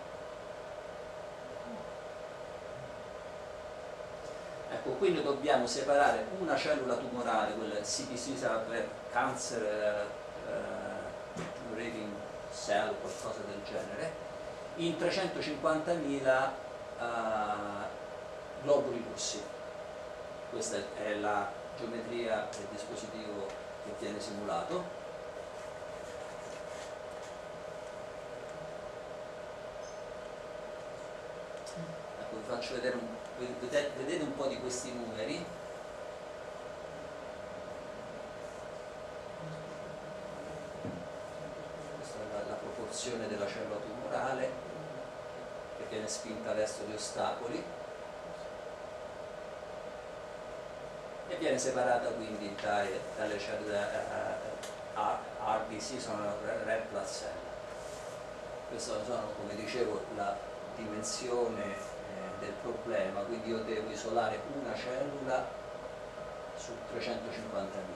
Ecco, quindi dobbiamo separare una cellula tumorale, quella CPC per cancer generating cell, qualcosa del genere, in 350.000 globuli rossi. Questa è la geometria del dispositivo che viene simulato. Ecco, vi faccio vedere vedete un po' di questi numeri. Questa è la proporzione della cellula tumorale che viene spinta verso gli ostacoli. viene separata quindi dalle cellule RBC, sono red blood cell. Queste sono, come dicevo, la dimensione del problema, quindi io devo isolare una cellula su 350.000.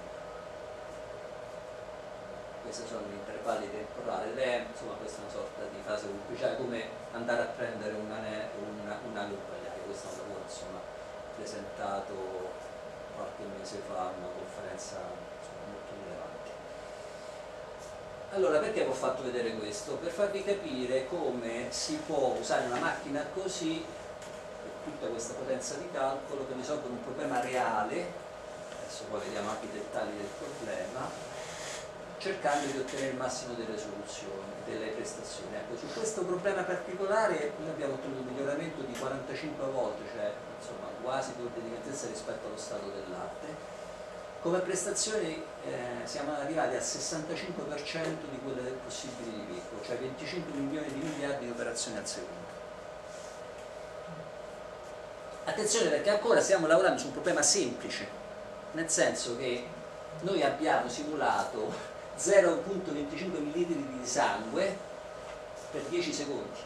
Questi sono gli intervalli temporali, insomma questa è una sorta di fase ufficiale, come andare a prendere un ago sbagliato. Questo è un lavoro insomma presentato qualche mese fa a una conferenza molto rilevante. Allora, perché vi ho fatto vedere questo? Per farvi capire come si può usare una macchina così, tutta questa potenza di calcolo, per risolvere un problema reale. Adesso poi vediamo anche i dettagli del problema, cercando di ottenere il massimo delle soluzioni, delle prestazioni. Ecco, su questo problema particolare noi abbiamo ottenuto un miglioramento di 45 volte, cioè insomma quasi due di grandezza rispetto allo stato dell'arte. Come prestazioni siamo arrivati al 65% di quelle possibili di picco, cioè 25 milioni di miliardi di operazioni al secondo. Attenzione, perché ancora stiamo lavorando su un problema semplice, nel senso che noi abbiamo simulato 0,25 ml di sangue per 10 secondi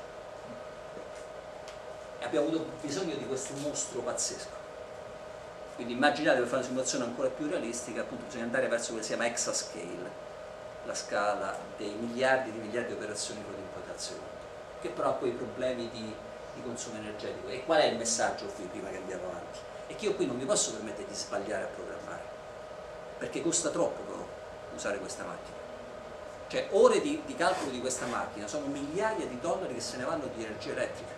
e abbiamo avuto bisogno di questo mostro pazzesco. Quindi immaginate, per fare una simulazione ancora più realistica, appunto bisogna andare verso quella che si chiama exascale, la scala dei miliardi di operazioni prototipo al secondo, che però ha poi problemi di consumo energetico. E qual è il messaggio qui, prima che andiamo avanti? È che io qui non mi posso permettere di sbagliare a programmare, perché costa troppo però usare questa macchina. Cioè ore di calcolo di questa macchina sono migliaia di dollari che se ne vanno di energia elettrica.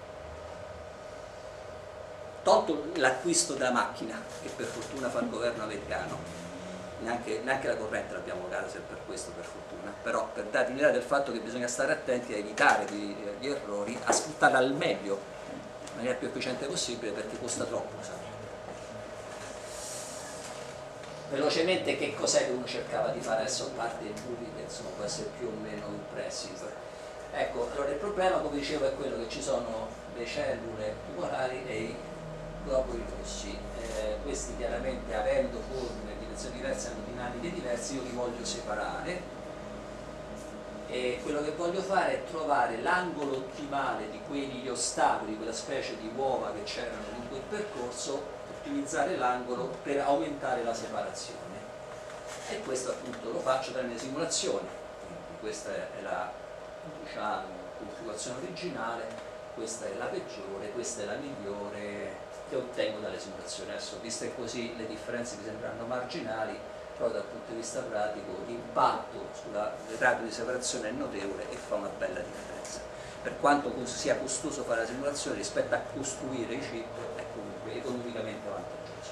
Tolto l'acquisto della macchina, che per fortuna fa il governo americano, neanche la corrente l'abbiamo pagata, se per questo per fortuna, però per darvi un'idea del fatto che bisogna stare attenti a evitare gli errori, a sfruttarla al meglio, in maniera più efficiente possibile, perché costa troppo usarla. Velocemente che cos'è che uno cercava di fare adesso, a parte i numeri che insomma può essere più o meno impressive. Ecco, allora il problema, come dicevo, è quello che ci sono le cellule tumorali e i globuli rossi. Questi chiaramente, avendo forme e direzioni diverse, hanno dinamiche diverse, io li voglio separare e quello che voglio fare è trovare l'angolo ottimale di quegli ostacoli, quella specie di uova che c'erano lungo il percorso, ottimizzare l'angolo per aumentare la separazione, e questo appunto lo faccio dalle mie simulazioni. Quindi questa è la, diciamo, configurazione originale, questa è la peggiore, questa è la migliore che ottengo dalle simulazioni. Adesso, viste così, le differenze mi sembrano marginali, però dal punto di vista pratico l'impatto sulla radio di separazione è notevole e fa una bella differenza. Per quanto sia costoso fare la simulazione, rispetto a costruire i chip è comunque economicamente vantaggioso.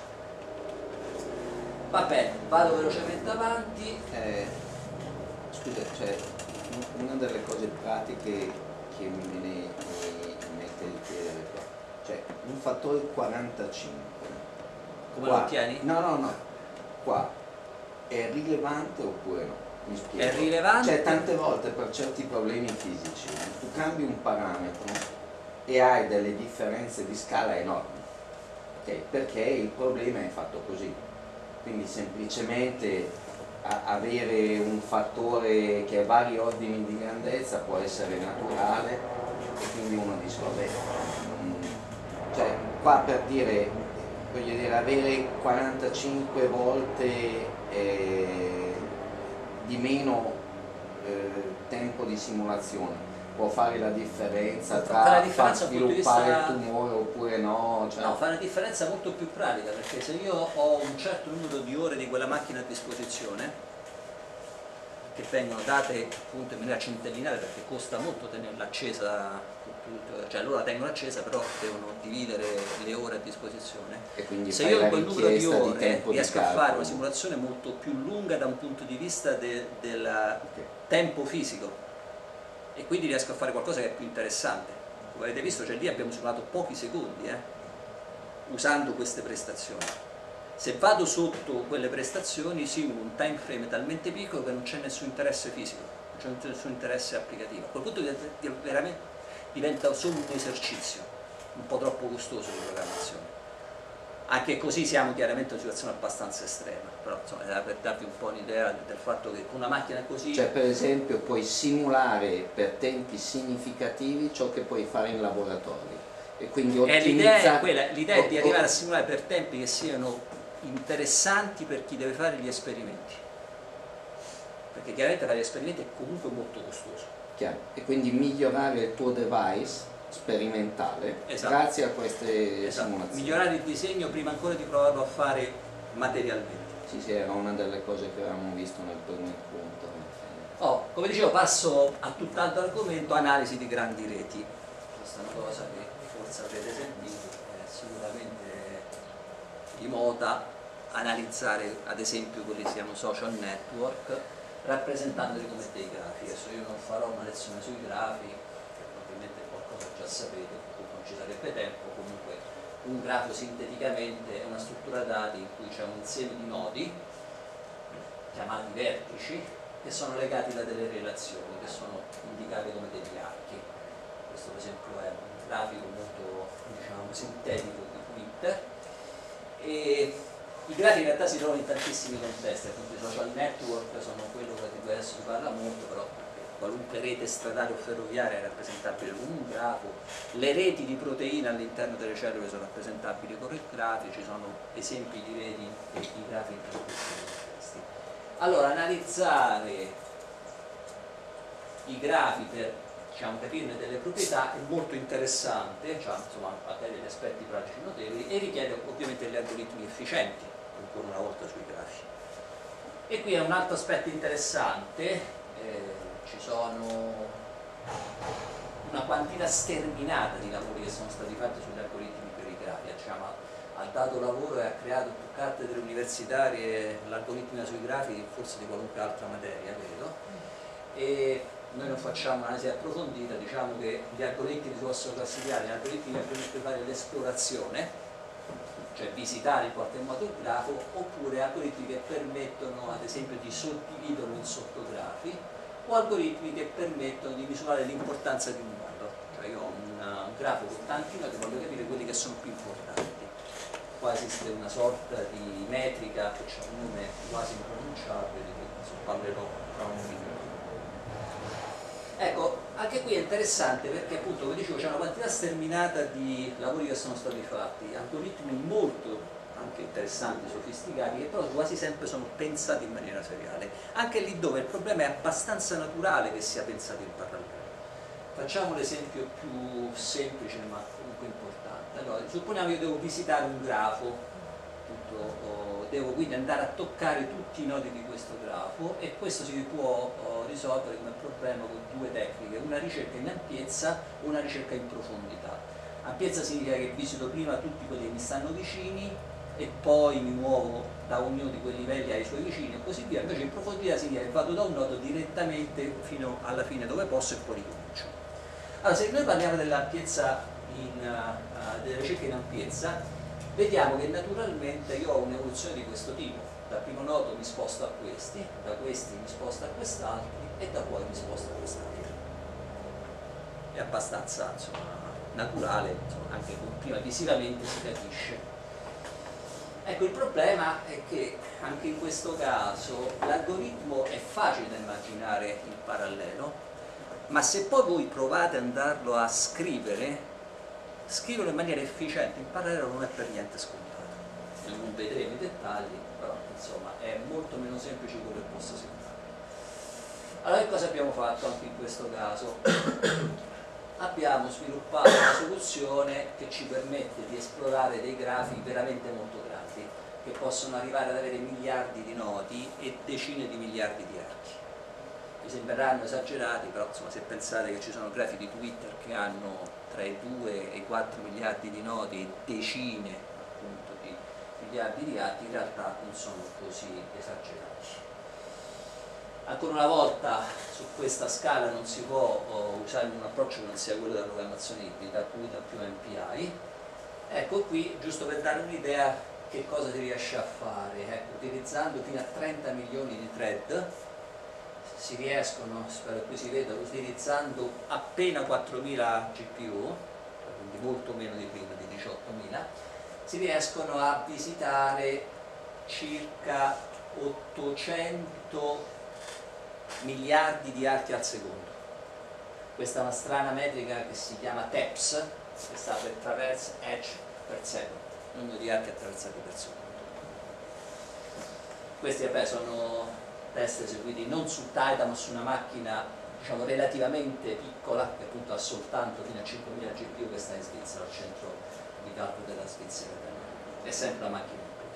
Va bene, vado velocemente avanti. Scusa, cioè, una delle cose pratiche che mi viene in mente di chiedere qua, cioè un fattore 45 Come qua, lo ottieni? no, qua è rilevante oppure no? Mi spiego. È rilevante? Cioè tante volte per certi problemi fisici tu cambi un parametro e hai delle differenze di scala enormi, okay? Perché il problema è fatto così, quindi semplicemente avere un fattore che ha vari ordini di grandezza può essere naturale, e quindi uno dice vabbè, cioè qua per dire, voglio dire, avere 45 volte di meno tempo di simulazione può fare la differenza tra far sviluppare il tumore oppure no? Cioè... No, fa una differenza molto più pratica, perché se io ho un certo numero di ore di quella macchina a disposizione, che vengono date appunto in maniera centellinare, perché costa molto tenerla accesa, cioè loro la tengono accesa però devono dividere le ore a disposizione, e quindi se io in quel numero di ore di riesco a fare una simulazione molto più lunga da un punto di vista del tempo fisico, e quindi riesco a fare qualcosa che è più interessante. Come avete visto, cioè lì abbiamo simulato pochi secondi usando queste prestazioni. Se vado sotto quelle prestazioni simulo un time frame talmente piccolo che non c'è nessun interesse fisico, non c'è nessun interesse applicativo. A quel punto diventa solo un esercizio un po' troppo costoso di programmazione. Anche così siamo chiaramente in una situazione abbastanza estrema, però insomma era per darvi un po' un'idea del fatto che con una macchina così... Cioè per esempio puoi simulare per tempi significativi ciò che puoi fare in laboratorio e quindi ottimizzare... L'idea è di arrivare a simulare per tempi che siano interessanti per chi deve fare gli esperimenti, perché chiaramente fare gli esperimenti è comunque molto costoso. Chiaro. E quindi migliorare il tuo device sperimentale, esatto, grazie a queste simulazioni. Migliorare il disegno prima ancora di provarlo a fare materialmente. Sì, era una delle cose che avevamo visto nel primo incontro. Come dicevo, passo a tutt'altro argomento, analisi di grandi reti. Questa è una cosa che forse avrete sentito, è sicuramente di moda analizzare ad esempio quelli che si chiamano social network, rappresentandoli come dei grafi. Adesso io non farò una lezione sui grafi, già sapete, per cui non ci sarebbe tempo. Comunque un grafo sinteticamente è una struttura dati in cui c'è un insieme di nodi chiamati vertici che sono legati da delle relazioni che sono indicate come degli archi. Questo per esempio è un grafico molto, diciamo, sintetico di Twitter, e i grafi in realtà si trovano in tantissimi contesti. Appunto i social network sono quello di cui adesso si parla molto, però qualunque rete stradale o ferroviaria è rappresentabile con un grafo, le reti di proteine all'interno delle cellule sono rappresentabili con i grafi, ci sono esempi di reti e i grafi in tantissimi contesti. Allora, analizzare i grafi per, diciamo, capirne delle proprietà è molto interessante, cioè, insomma, ha degli aspetti pratici notevoli e richiede ovviamente degli algoritmi efficienti, ancora una volta sui grafi. E qui è un altro aspetto interessante. Ci sono una quantità sterminata di lavori che sono stati fatti sugli algoritmi per i grafi. Diciamo, ha dato lavoro e ha creato più cattedre universitarie l'algoritmica sui grafi forse di qualunque altra materia, credo. E noi non facciamo un'analisi approfondita, diciamo che gli algoritmi si possono classificare in algoritmi che permettono di fare l'esplorazione, cioè visitare in qualche modo il grafo, oppure algoritmi che permettono ad esempio di suddividerlo in sottografi, o algoritmi che permettono di misurare l'importanza di un nodo. Cioè io ho un grafo con tanti nodi, voglio capire quelli che sono più importanti. Qua esiste una sorta di metrica che ha un nome quasi impronunciabile, di cui parlerò tra un minuto. Ecco, anche qui è interessante perché appunto, come dicevo, c'è una quantità sterminata di lavori che sono stati fatti, algoritmi molto anche interessanti, sofisticati, che però quasi sempre sono pensati in maniera seriale, anche lì dove il problema è abbastanza naturale che sia pensato in parallelo. Facciamo l'esempio più semplice ma comunque importante. Allora, supponiamo che io devo visitare un grafo, devo quindi andare a toccare tutti i nodi di questo grafo, e questo si può risolvere come problema con due tecniche: una ricerca in ampiezza, una ricerca in profondità. Ampiezza significa che visito prima tutti quelli che mi stanno vicini e poi mi muovo da ognuno di quei livelli ai suoi vicini e così via. Invece in profondità significa che vado da un nodo direttamente fino alla fine dove posso e poi ricomincio. Allora, se noi parliamo dell'ampiezza, delle ricerche in ampiezza, vediamo che naturalmente io ho un'evoluzione di questo tipo: dal primo nodo mi sposto a questi, da questi mi sposto a quest'altri e da poi mi sposto a quest'altri. È abbastanza, insomma, naturale, insomma, anche prima visivamente si capisce. Ecco, il problema è che anche in questo caso l'algoritmo è facile da immaginare in parallelo, ma se poi voi provate ad andarlo a scriverlo in maniera efficiente in parallelo non è per niente scontato. Noi non vedremo i dettagli, però insomma è molto meno semplice di quello che possa sembrare. Allora, che cosa abbiamo fatto anche in questo caso? Abbiamo sviluppato una soluzione che ci permette di esplorare dei grafi veramente molto grandi, che possono arrivare ad avere miliardi di nodi e decine di miliardi di archi. Vi sembreranno esagerati, però insomma, se pensate che ci sono grafi di Twitter che hanno tra i 2 e i 4 miliardi di nodi e decine appunto di miliardi di archi, in realtà non sono così esagerati. Ancora una volta, su questa scala non si può usare un approccio che non sia quello della programmazione ibrida, CUDA più MPI. Ecco qui, giusto per dare un'idea che cosa si riesce a fare. Ecco, utilizzando fino a 30 milioni di thread, si riescono, spero che qui si veda, utilizzando appena 4.000 GPU, quindi molto meno di prima, di 18.000, si riescono a visitare circa 800 miliardi di archi al secondo. Questa è una strana metrica che si chiama TEPS, che sta per Traverse Edge per Second, numero di archi attraversati per secondo. Questi sono test eseguiti non su Taita ma su una macchina, diciamo, relativamente piccola, che appunto ha soltanto fino a 5.000 GPU, che sta in Svizzera, al centro di calcolo della Svizzera. È sempre una macchina piccola.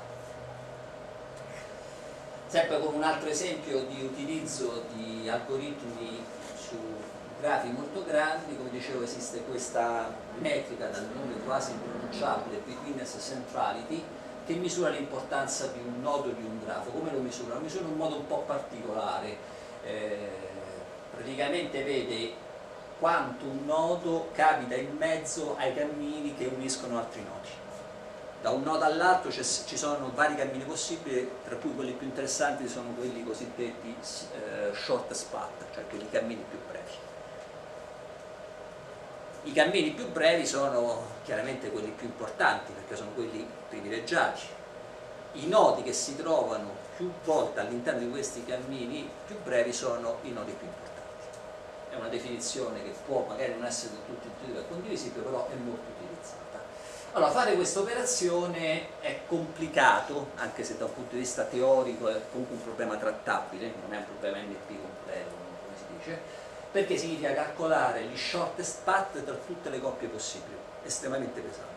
Sempre con un altro esempio di utilizzo di algoritmi su grafi molto grandi, come dicevo esiste questa metrica dal nome quasi impronunciabile, Betweenness Centrality, che misura l'importanza di un nodo di un grafo. Come lo misura? Lo misura in un modo un po' particolare, praticamente vede quanto un nodo capita in mezzo ai cammini che uniscono altri nodi. Da un nodo all'altro ci sono vari cammini possibili, tra cui quelli più interessanti sono quelli cosiddetti short spat, cioè quelli cammini più brevi. I cammini più brevi sono chiaramente quelli più importanti, perché sono quelli privilegiati. I nodi che si trovano più volte all'interno di questi cammini più brevi sono i nodi più importanti. È una definizione che può magari non essere del tutto intuitiva e condivisibile, però è molto utilizzata. Allora, fare questa operazione è complicato, anche se da un punto di vista teorico è comunque un problema trattabile, non è un problema NP completo, come si dice, perché significa calcolare gli shortest path tra tutte le coppie possibili, estremamente pesante.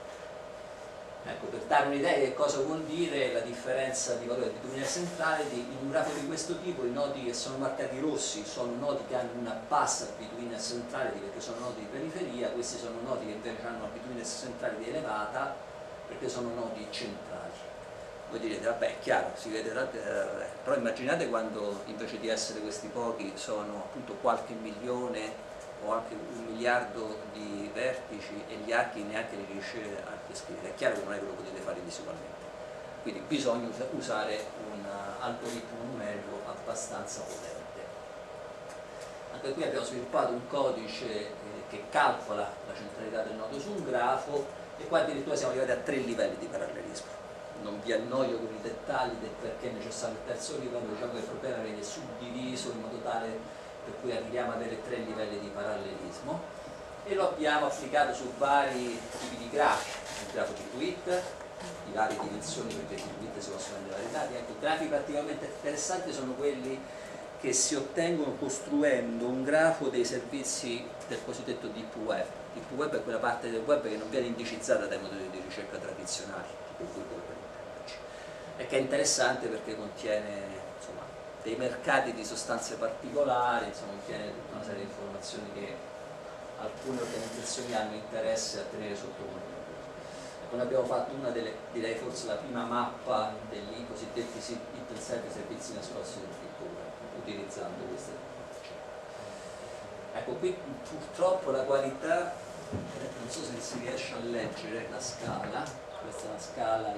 Ecco, per dare un'idea di che cosa vuol dire la differenza di valore di Betweenness Centrality, in un grafo di questo tipo i nodi che sono marcati rossi sono nodi che hanno una bassa Betweenness Centrality perché sono nodi di periferia, questi sono nodi che invece hanno una Betweenness Centrality elevata perché sono nodi centrali. Voi direte, vabbè, è chiaro, si vede, però immaginate quando invece di essere questi pochi sono appunto qualche milione o anche 1 miliardo di vertici e gli archi neanche li riesce a descrivere. È chiaro che non è che lo potete fare visualmente, quindi bisogna usare un algoritmo numerico abbastanza potente. Anche qui abbiamo sviluppato un codice che calcola la centralità del nodo su un grafo, e qua addirittura siamo arrivati a 3 livelli di parallelismo. Non vi annoio con i dettagli del perché è necessario il terzo livello, diciamo che il problema viene suddiviso in modo tale per cui arriviamo ad avere 3 livelli di parallelismo, e lo abbiamo applicato su vari tipi di grafi, il grafo di tweet, di varie dimensioni, perché di tweet si possono prendere vari dati. Ecco, grafi particolarmente interessanti sono quelli che si ottengono costruendo un grafo dei servizi del cosiddetto deep web. Deep web è quella parte del web che non viene indicizzata dai motori di ricerca tradizionali, tipo Google per intenderci, e che è interessante perché contiene dei mercati di sostanze particolari, insomma, contiene tutta una serie di informazioni che alcune organizzazioni hanno interesse a tenere sotto controllo. Ecco, noi abbiamo fatto una delle, direi forse la prima mappa degli cosiddetti hidden servizi nascosti del piccolo, utilizzando queste tecnologie. Ecco, qui purtroppo la qualità, non so se si riesce a leggere la scala, questa è una scala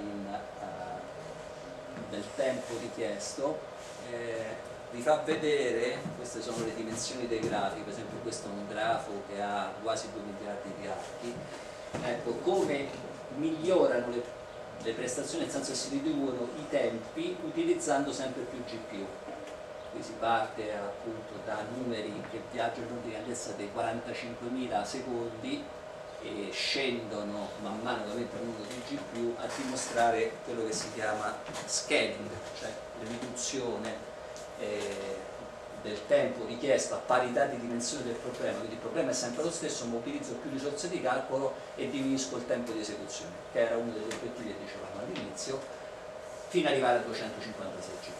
del tempo richiesto. Vi fa vedere, queste sono le dimensioni dei grafi, per esempio questo è un grafo che ha quasi 2 miliardi di archi, ecco come migliorano le prestazioni, nel senso che si riducono i tempi utilizzando sempre più GPU. Qui si parte appunto da numeri che viaggiano di grandezza dei 45.000 secondi e scendono man mano che aumenta il numero di GPU a dimostrare quello che si chiama scaling, cioè riduzione del tempo richiesto a parità di dimensione del problema. Quindi il problema è sempre lo stesso, ma utilizzo più risorse di calcolo e diminuisco il tempo di esecuzione, che era uno degli obiettivi che dicevamo all'inizio, fino ad arrivare a 256 GB.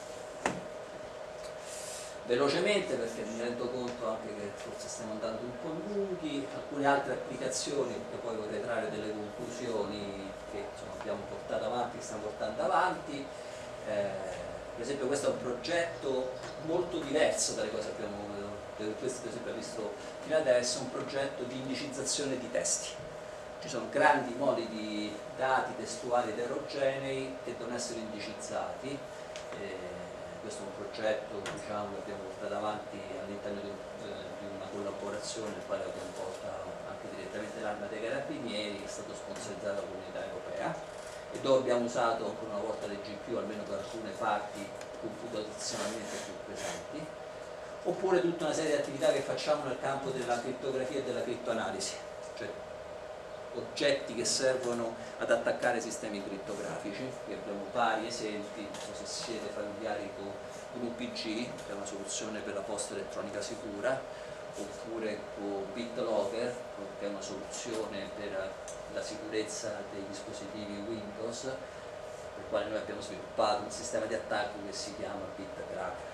Velocemente, perché mi rendo conto anche che forse stiamo andando un po' lunghi, alcune altre applicazioni, perché poi vorrei trarre delle conclusioni che insomma, abbiamo portato avanti, che stiamo portando avanti. Per esempio questo è un progetto molto diverso dalle cose che abbiamo visto fino adesso, un progetto di indicizzazione di testi. Ci sono grandi moli di dati testuali eterogenei che devono essere indicizzati. Questo è un progetto, diciamo, che abbiamo portato avanti all'interno di una collaborazione nel quale abbiamo portato anche direttamente l'Arma dei Carabinieri, che è stato sponsorizzato dalla Comunità Europea, e dove abbiamo usato ancora una volta le GPU, almeno per alcune parti computazionalmente più pesanti, oppure tutta una serie di attività che facciamo nel campo della criptografia e della criptoanalisi, cioè oggetti che servono ad attaccare sistemi crittografici. Qui abbiamo vari esempi, non so se siete familiari con GNU-PG, che è una soluzione per la posta elettronica sicura, oppure con BitLocker, che è una soluzione per la sicurezza dei dispositivi Windows, per il quale noi abbiamo sviluppato un sistema di attacco che si chiama BitCracker.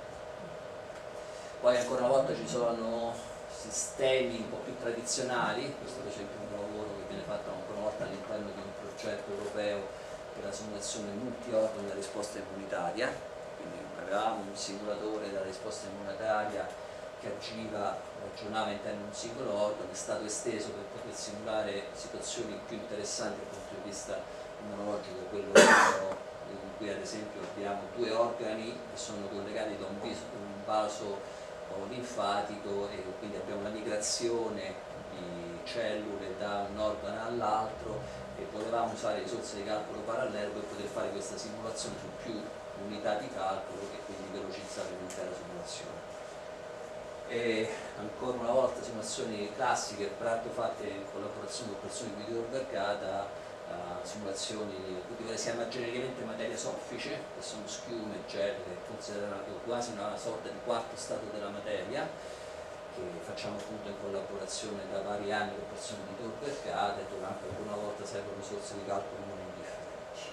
Poi ancora una volta ci sono sistemi un po' più tradizionali, questo per esempio è un lavoro che viene fatto ancora una volta all'interno di un progetto europeo per la simulazione multi-organo della risposta immunitaria, quindi avevamo un simulatore della risposta immunitaria che ragionava all'interno di un singolo organo, è stato esteso per poter simulare situazioni più interessanti dal punto di vista immunologico, quello in cui ad esempio abbiamo due organi che sono collegati da un vaso linfatico e quindi abbiamo la migrazione di cellule da un organo all'altro, e volevamo usare risorse di calcolo parallelo per poter fare questa simulazione su più unità di calcolo e quindi velocizzare l'intera simulazione. E ancora una volta simulazioni classiche, peraltro fatte in collaborazione con persone di Tor Vergata, simulazioni che si chiama genericamente materia soffice, che sono schiume, gelle, considerato quasi una sorta di quarto stato della materia, che facciamo appunto in collaborazione da vari anni con persone di Tor Vergata, e dove anche ancora una volta servono risorse di calcolo non indifferenti.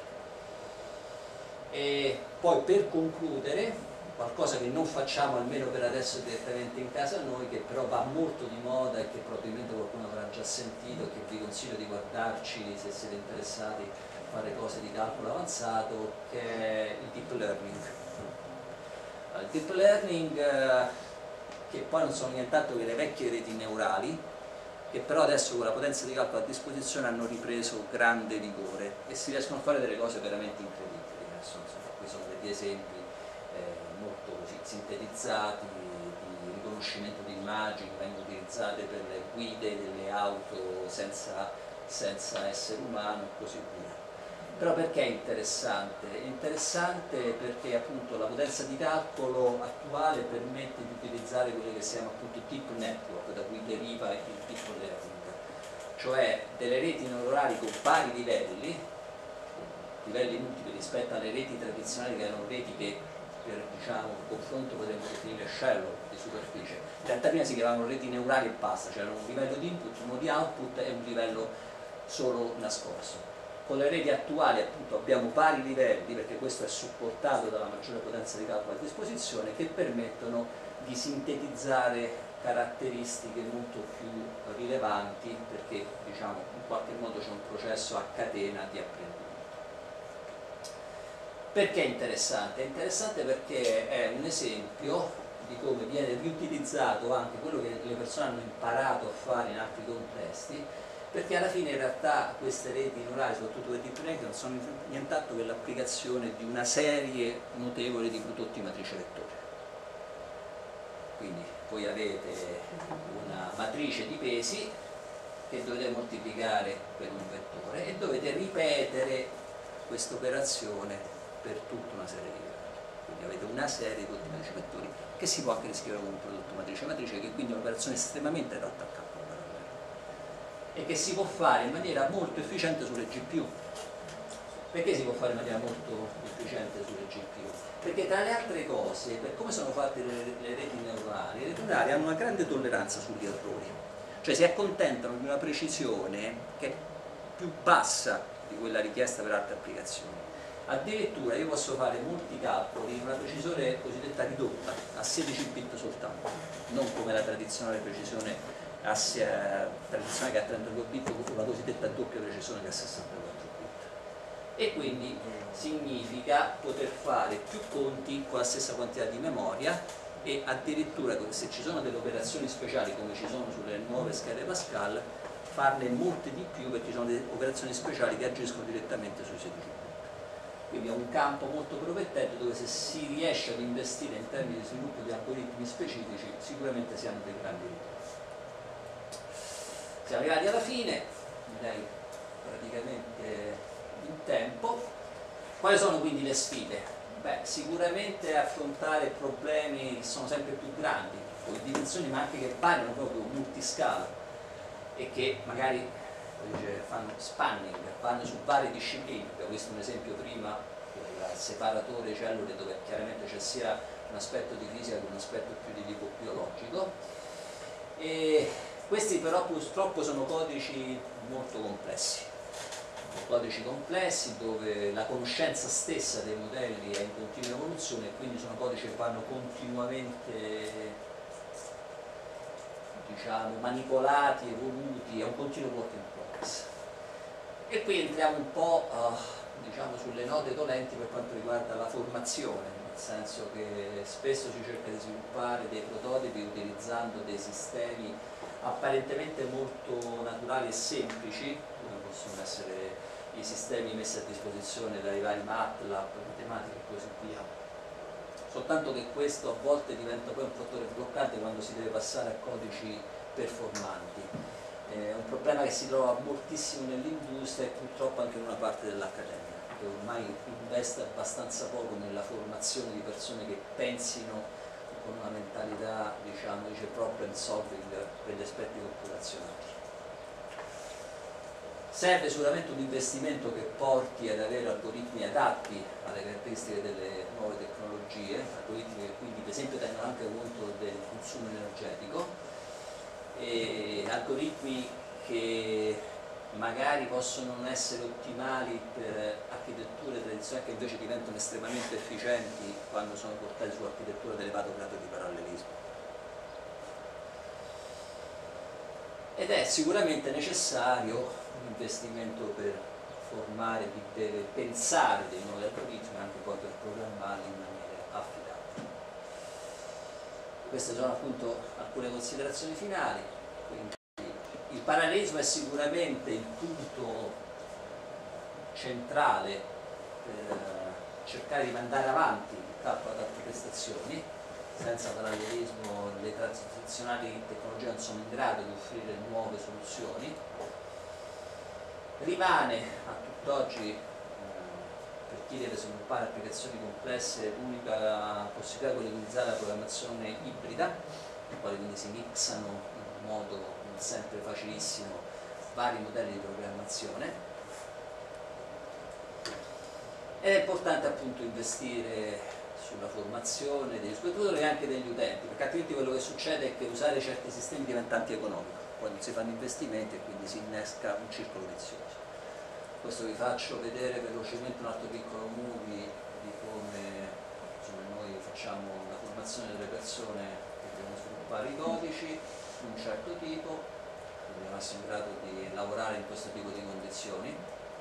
E poi per concludere, qualcosa che non facciamo almeno per adesso direttamente in casa noi, che però va molto di moda e che probabilmente qualcuno avrà già sentito, che vi consiglio di guardarci se siete interessati a fare cose di calcolo avanzato, che è il deep learning. Il deep learning, che poi non sono nient'altro che le vecchie reti neurali, che però adesso con la potenza di calcolo a disposizione hanno ripreso grande vigore e si riescono a fare delle cose veramente incredibili. Qui sono degli esempi molto così sintetizzati di riconoscimento di immagini che vengono utilizzate per le guide delle auto senza essere umano e così via. Però perché è interessante? È interessante perché appunto la potenza di calcolo attuale permette di utilizzare quelle che si chiamano appunto deep network, da cui deriva il deep learning, cioè delle reti neurali con vari livelli multipli rispetto alle reti tradizionali, che erano reti che per confronto potremmo definire shallow, di superficie. In realtà prima si chiamavano reti neurali e basta, c'era un livello di input, uno di output e un livello solo nascosto. Con le reti attuali appunto abbiamo vari livelli, perché questo è supportato dalla maggiore potenza di calcolo a disposizione, che permettono di sintetizzare caratteristiche molto più rilevanti, perché in qualche modo c'è un processo a catena di apprendimento. Perché è interessante? È interessante perché è un esempio di come viene riutilizzato anche quello che le persone hanno imparato a fare in altri contesti, perché alla fine in realtà queste reti neurali, soprattutto le deep learning, non sono nient'altro che l'applicazione di una serie notevole di prodotti matrice vettore. Quindi voi avete una matrice di pesi che dovete moltiplicare per un vettore e dovete ripetere questa operazione per tutta una serie di livelli. Quindi avete una serie di prodotti matrice vettori che si può anche descrivere come un prodotto matrice-matrice, che quindi è un'operazione estremamente adatta al calcolo parallelo e che si può fare in maniera molto efficiente sulle GPU. Perché si può fare in maniera molto efficiente sulle GPU? Perché tra le altre cose, per come sono fatte le reti neurali, le reti neurali hanno una grande tolleranza sugli errori, cioè si accontentano di una precisione che è più bassa di quella richiesta per altre applicazioni. Addirittura io posso fare molti calcoli in una precisione cosiddetta ridotta, a 16 bit soltanto, non come la tradizionale precisione tradizionale che ha 32 bit, o la cosiddetta doppia precisione che ha 64 bit. E quindi significa poter fare più conti con la stessa quantità di memoria, e addirittura se ci sono delle operazioni speciali come ci sono sulle nuove schede Pascal, farne molte di più, perché ci sono delle operazioni speciali che agiscono direttamente sui 16 bit. Quindi è un campo molto promettente dove, se si riesce ad investire in termini di sviluppo di algoritmi specifici, sicuramente si hanno dei grandi ritorni. Siamo arrivati alla fine, direi praticamente in tempo. Quali sono quindi le sfide? Beh, sicuramente affrontare problemi che sono sempre più grandi, con dimensioni ma anche che variano proprio multiscala e che magari fanno spanning, vanno su varie discipline. Abbiamo visto un esempio prima del separatore cellule, dove chiaramente c'è sia un aspetto di fisica che un aspetto più di tipo biologico, e questi però purtroppo sono codici molto complessi, dove la conoscenza stessa dei modelli è in continua evoluzione, e quindi sono codici che vanno continuamente, diciamo, manipolati, evoluti, è un continuo work in progress. E qui entriamo un po' diciamo, sulle note dolenti per quanto riguarda la formazione, nel senso che spesso si cerca di sviluppare dei prototipi utilizzando dei sistemi apparentemente molto naturali e semplici, come possono essere i sistemi messi a disposizione dai vari MATLAB, matematiche e così via. Soltanto che questo a volte diventa poi un fattore bloccante quando si deve passare a codici performanti. È un problema che si trova moltissimo nell'industria e purtroppo anche in una parte dell'accademia, che ormai investe abbastanza poco nella formazione di persone che pensino con una mentalità, diciamo, dice problem solving per gli aspetti computazionali. Serve sicuramente un investimento che porti ad avere algoritmi adatti alle caratteristiche delle nuove tecnologie, algoritmi che quindi per esempio tengono anche conto del consumo energetico, e algoritmi che magari possono non essere ottimali per architetture tradizionali che invece diventano estremamente efficienti quando sono portati su architetture ad elevato grado di parallelismo. Ed è sicuramente necessario un investimento per formare chi deve pensare dei nuovi algoritmi, anche poi per programmarli in maniera affidabile. Queste sono appunto alcune considerazioni finali. Quindi, il parallelismo è sicuramente il punto centrale per cercare di mandare avanti il calcolo ad alte prestazioni. Senza parallelismo le tradizionali tecnologie non sono in grado di offrire nuove soluzioni. Rimane a tutt'oggi, per chi deve sviluppare applicazioni complesse, l'unica possibilità di utilizzare la programmazione ibrida, in quale quindi si mixano in modo non sempre facilissimo vari modelli di programmazione. Ed è importante appunto investire sulla formazione degli sviluppatori e anche degli utenti, perché altrimenti quello che succede è che usare certi sistemi diventa antieconomico, poi non si fanno investimenti e quindi si innesca un circolo vizioso. Questo vi faccio vedere velocemente un altro piccolo movie di come, insomma, noi facciamo la formazione delle persone che devono sviluppare i codici di un certo tipo, dobbiamo essere in grado di lavorare in questo tipo di condizioni.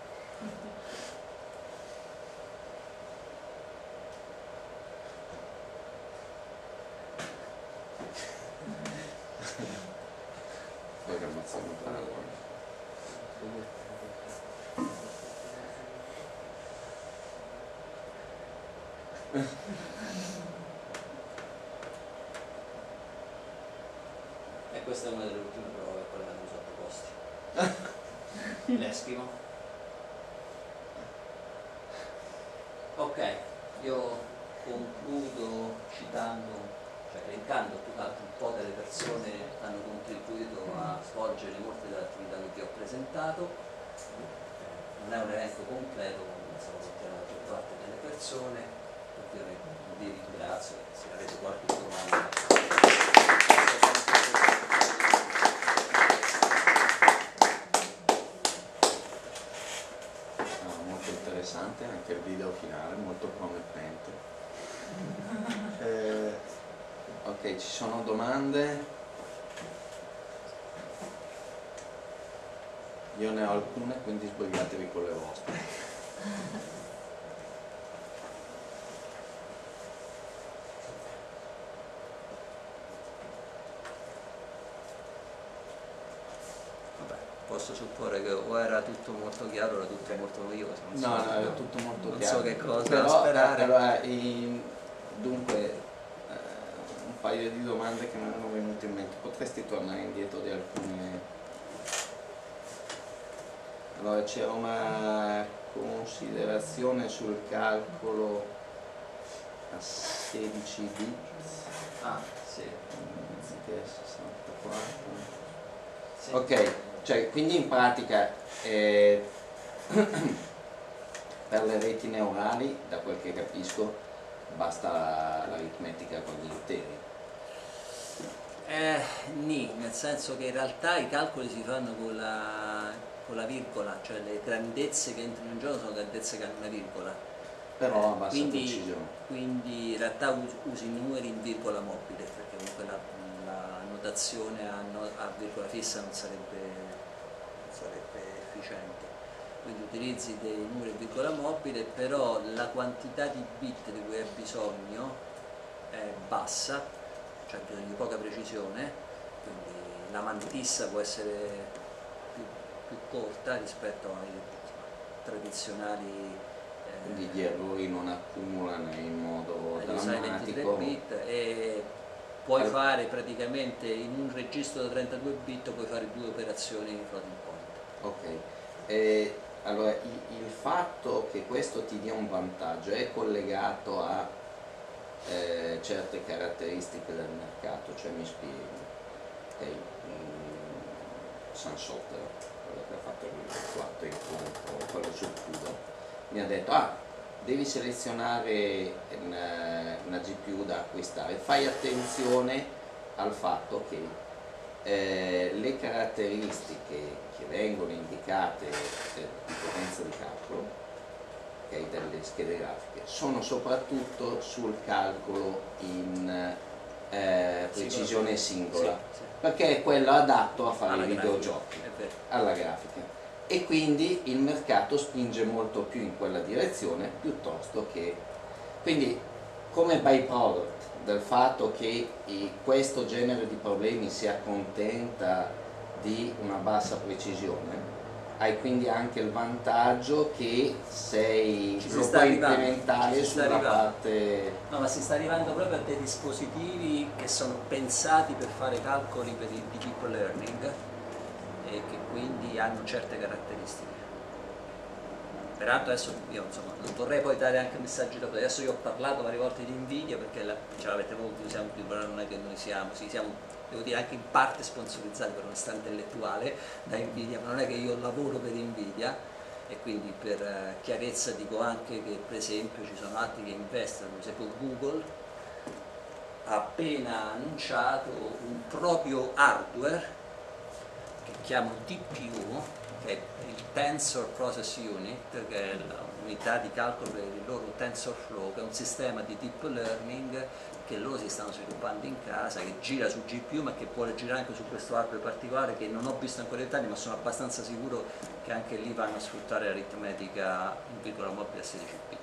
Programmazione parallele. E questa è una delle ultime prove a quelle che mi sono proposti. L'Eskimo. Ok, io concludo citando, cioè elencando più che altro un po' delle persone che hanno contribuito a svolgere molte delle attività che vi ho presentato. Non è un elenco completo, come sono contenuto per parte delle persone. Ovviamente vi ringrazio, se avete qualche domanda. Molto interessante anche il video finale, molto promettente. Ok, ci sono domande? Io ne ho alcune, quindi sbrigatevi con le vostre. Posso supporre che o era tutto molto chiaro o era tutto molto noioso. No, era tutto molto non chiaro. so che cosa però, sperare. Allora, dunque, un paio di domande che mi erano venute in mente. Potresti tornare indietro di alcune Allora c'era una considerazione sul calcolo a 16 bit. Ah, sì. Anziché 64. Sì. Ok, cioè quindi in pratica per le reti neurali, da quel che capisco, basta l'aritmetica con gli interi. Nì, nel senso che in realtà i calcoli si fanno con la virgola, cioè le grandezze che entrano in gioco sono grandezze che hanno una virgola. Però a bassa Quindi precisione. in realtà usi i numeri in virgola mobile, perché comunque la notazione a virgola fissa non sarebbe efficiente. Quindi utilizzi dei numeri in virgola mobile, però la quantità di bit di cui hai bisogno è bassa, cioè hai bisogno di poca precisione, quindi la mantissa può essere più corta rispetto ai tradizionali. Quindi gli errori non accumulano in modo Usare 23 drammatico. bit e puoi fare praticamente in un registro da 32 bit puoi fare 2 operazioni floating point. Ok, allora il fatto che questo ti dia un vantaggio è collegato a certe caratteristiche del mercato, cioè mi spiego. Okay. Sun Software, quello che ha fatto il quarto incontro, quello sul CUDA, mi ha detto devi selezionare una GPU da acquistare, fai attenzione al fatto che le caratteristiche che vengono indicate di potenza di calcolo, okay, delle schede grafiche sono soprattutto sul calcolo in precisione singola, Sì. perché è quello adatto a fare Alla i videogiochi, grafica, alla grafica, e quindi il mercato spinge molto più in quella direzione piuttosto che, quindi come byproduct del fatto che questo genere di problemi si accontenta di una bassa precisione, hai quindi anche il vantaggio che lo puoi implementare sulla parte. No, ma si sta arrivando proprio a dei dispositivi che sono pensati per fare calcoli di deep learning e che quindi hanno certe caratteristiche. Peraltro adesso io insomma non vorrei poi dare anche messaggi dopo, adesso io ho parlato varie volte di Nvidia perché ce l'avete voluto, siamo più, però non è che noi siamo, devo dire anche in parte sponsorizzati per onestà intellettuale da Nvidia, ma non è che io lavoro per Nvidia e quindi per chiarezza dico anche che per esempio ci sono altri che investono, per esempio Google ha appena annunciato un proprio hardware che chiamo DPU, che è il Tensor Process Unit, che è l'unità di calcolo per il loro TensorFlow, che è un sistema di deep learning che loro si stanno sviluppando in casa, che gira su GPU ma che vuole girare anche su questo hardware particolare che non ho visto ancora in dettagli, ma sono abbastanza sicuro che anche lì vanno a sfruttare l'aritmetica in virgola mobile a 16 bit.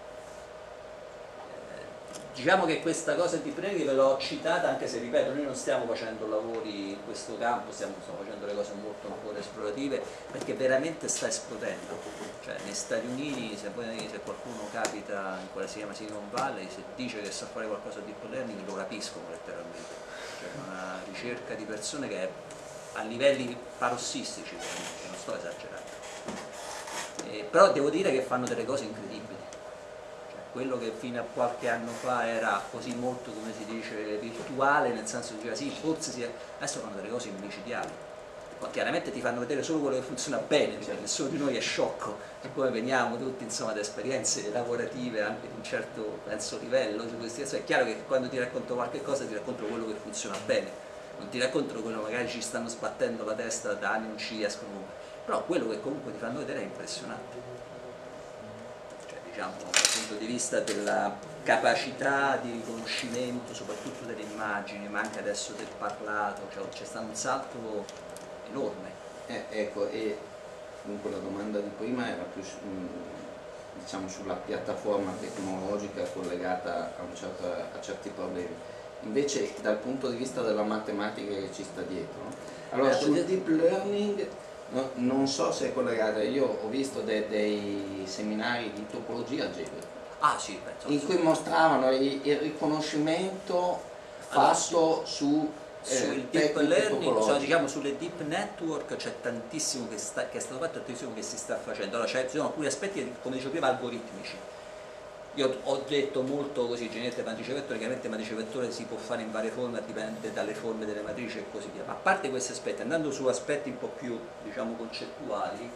Diciamo che questa cosa di Pregi ve l'ho citata anche se, ripeto, noi non stiamo facendo lavori in questo campo, stiamo facendo le cose molto ancora esplorative perché veramente sta esplodendo. Cioè negli Stati Uniti, se qualcuno capita in quella si chiama Silicon Valley, se dice che sa fare qualcosa di deep learning lo capiscono letteralmente. Cioè una ricerca di persone che è a livelli parossistici, che non sto esagerando. Però devo dire che fanno delle cose incredibili. Quello che fino a qualche anno fa era così molto, come si dice, virtuale, nel senso che diceva sì, forse adesso fanno delle cose micidiali. Poi chiaramente ti fanno vedere solo quello che funziona bene, perché nessuno di noi è sciocco, siccome veniamo tutti insomma da esperienze lavorative anche di un certo penso livello su questi aspetti, è chiaro che quando ti racconto qualche cosa ti racconto quello che funziona bene, non ti racconto quello che magari ci stanno sbattendo la testa da anni non ci riescono, però quello che comunque ti fanno vedere è impressionante. Diciamo, dal punto di vista della capacità di riconoscimento soprattutto delle immagini, ma anche adesso del parlato, cioè c'è stato un salto enorme. Ecco, e comunque la domanda di prima era più diciamo sulla piattaforma tecnologica collegata a certi problemi. Invece dal punto di vista della matematica che ci sta dietro, allora sul deep learning non so se è collegata, io ho visto dei seminari di topologia algebrica Sì, in cui mostravano il riconoscimento fatto su sul deep learning, diciamo sulle deep network c'è tantissimo che è stato fatto e tantissimo che si sta facendo. Allora ci sono alcuni aspetti, come dicevo prima, algoritmici. Io ho detto molto così, generalmente matrice vettore, chiaramente matrice vettore si può fare in varie forme, dipende dalle forme delle matrici e così via. Ma a parte questi aspetti, andando su aspetti un po' più, diciamo, concettuali,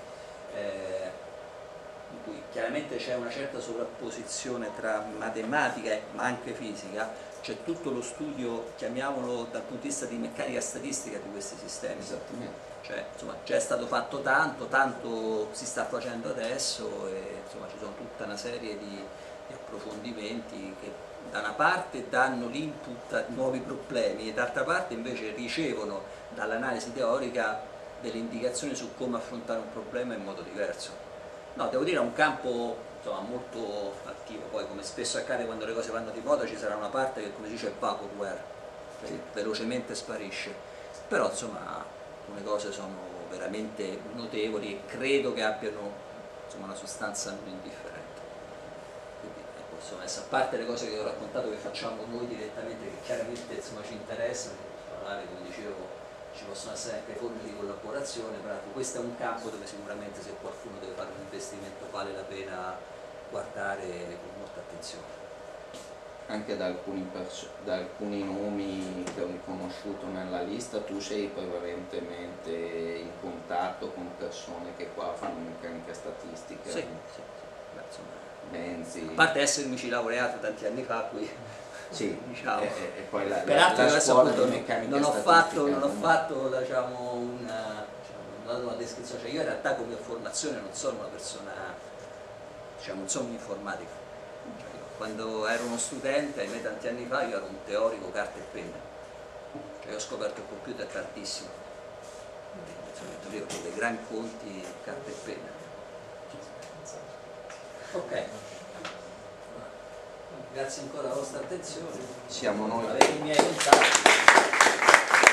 in cui chiaramente c'è una certa sovrapposizione tra matematica ma anche fisica, c'è tutto lo studio, chiamiamolo dal punto di vista di meccanica statistica di questi sistemi. Esattamente. Cioè, insomma, già è stato fatto tanto si sta facendo adesso e insomma ci sono tutta una serie di approfondimenti che da una parte danno l'input a nuovi problemi e d'altra parte invece ricevono dall'analisi teorica delle indicazioni su come affrontare un problema in modo diverso. No, devo dire è un campo insomma, molto attivo, poi come spesso accade quando le cose vanno di moda ci sarà una parte che, come si dice, vaporware, che velocemente sparisce, però insomma alcune cose sono veramente notevoli e credo che abbiano insomma, una sostanza non indifferente. Quindi, ecco, insomma, a parte le cose che ho raccontato che facciamo noi direttamente, che chiaramente insomma, ci interessano, parlare, come dicevo, ci possono essere anche forme di collaborazione, però questo è un campo dove sicuramente se qualcuno deve fare un investimento vale la pena guardare con molta attenzione. Anche da alcuni nomi che ho riconosciuto nella lista, tu sei prevalentemente in contatto con persone che qua fanno meccanica statistica? Sì. Beh, insomma, Benzi. a parte essermici laureato tanti anni fa qui, sì, diciamo. E poi peraltro la adesso scuola appunto di meccanica non ho statistica, fatto diciamo, una descrizione, cioè io in realtà come formazione non sono una persona, diciamo, non sono un informatico. Quando ero uno studente, ahimè tanti anni fa, io ero un teorico carta e penna, cioè ho scoperto il computer tardissimo, quindi ho fatto dei gran conti carta e penna. Ok, grazie ancora della vostra attenzione, siamo noi. avete i miei contatti.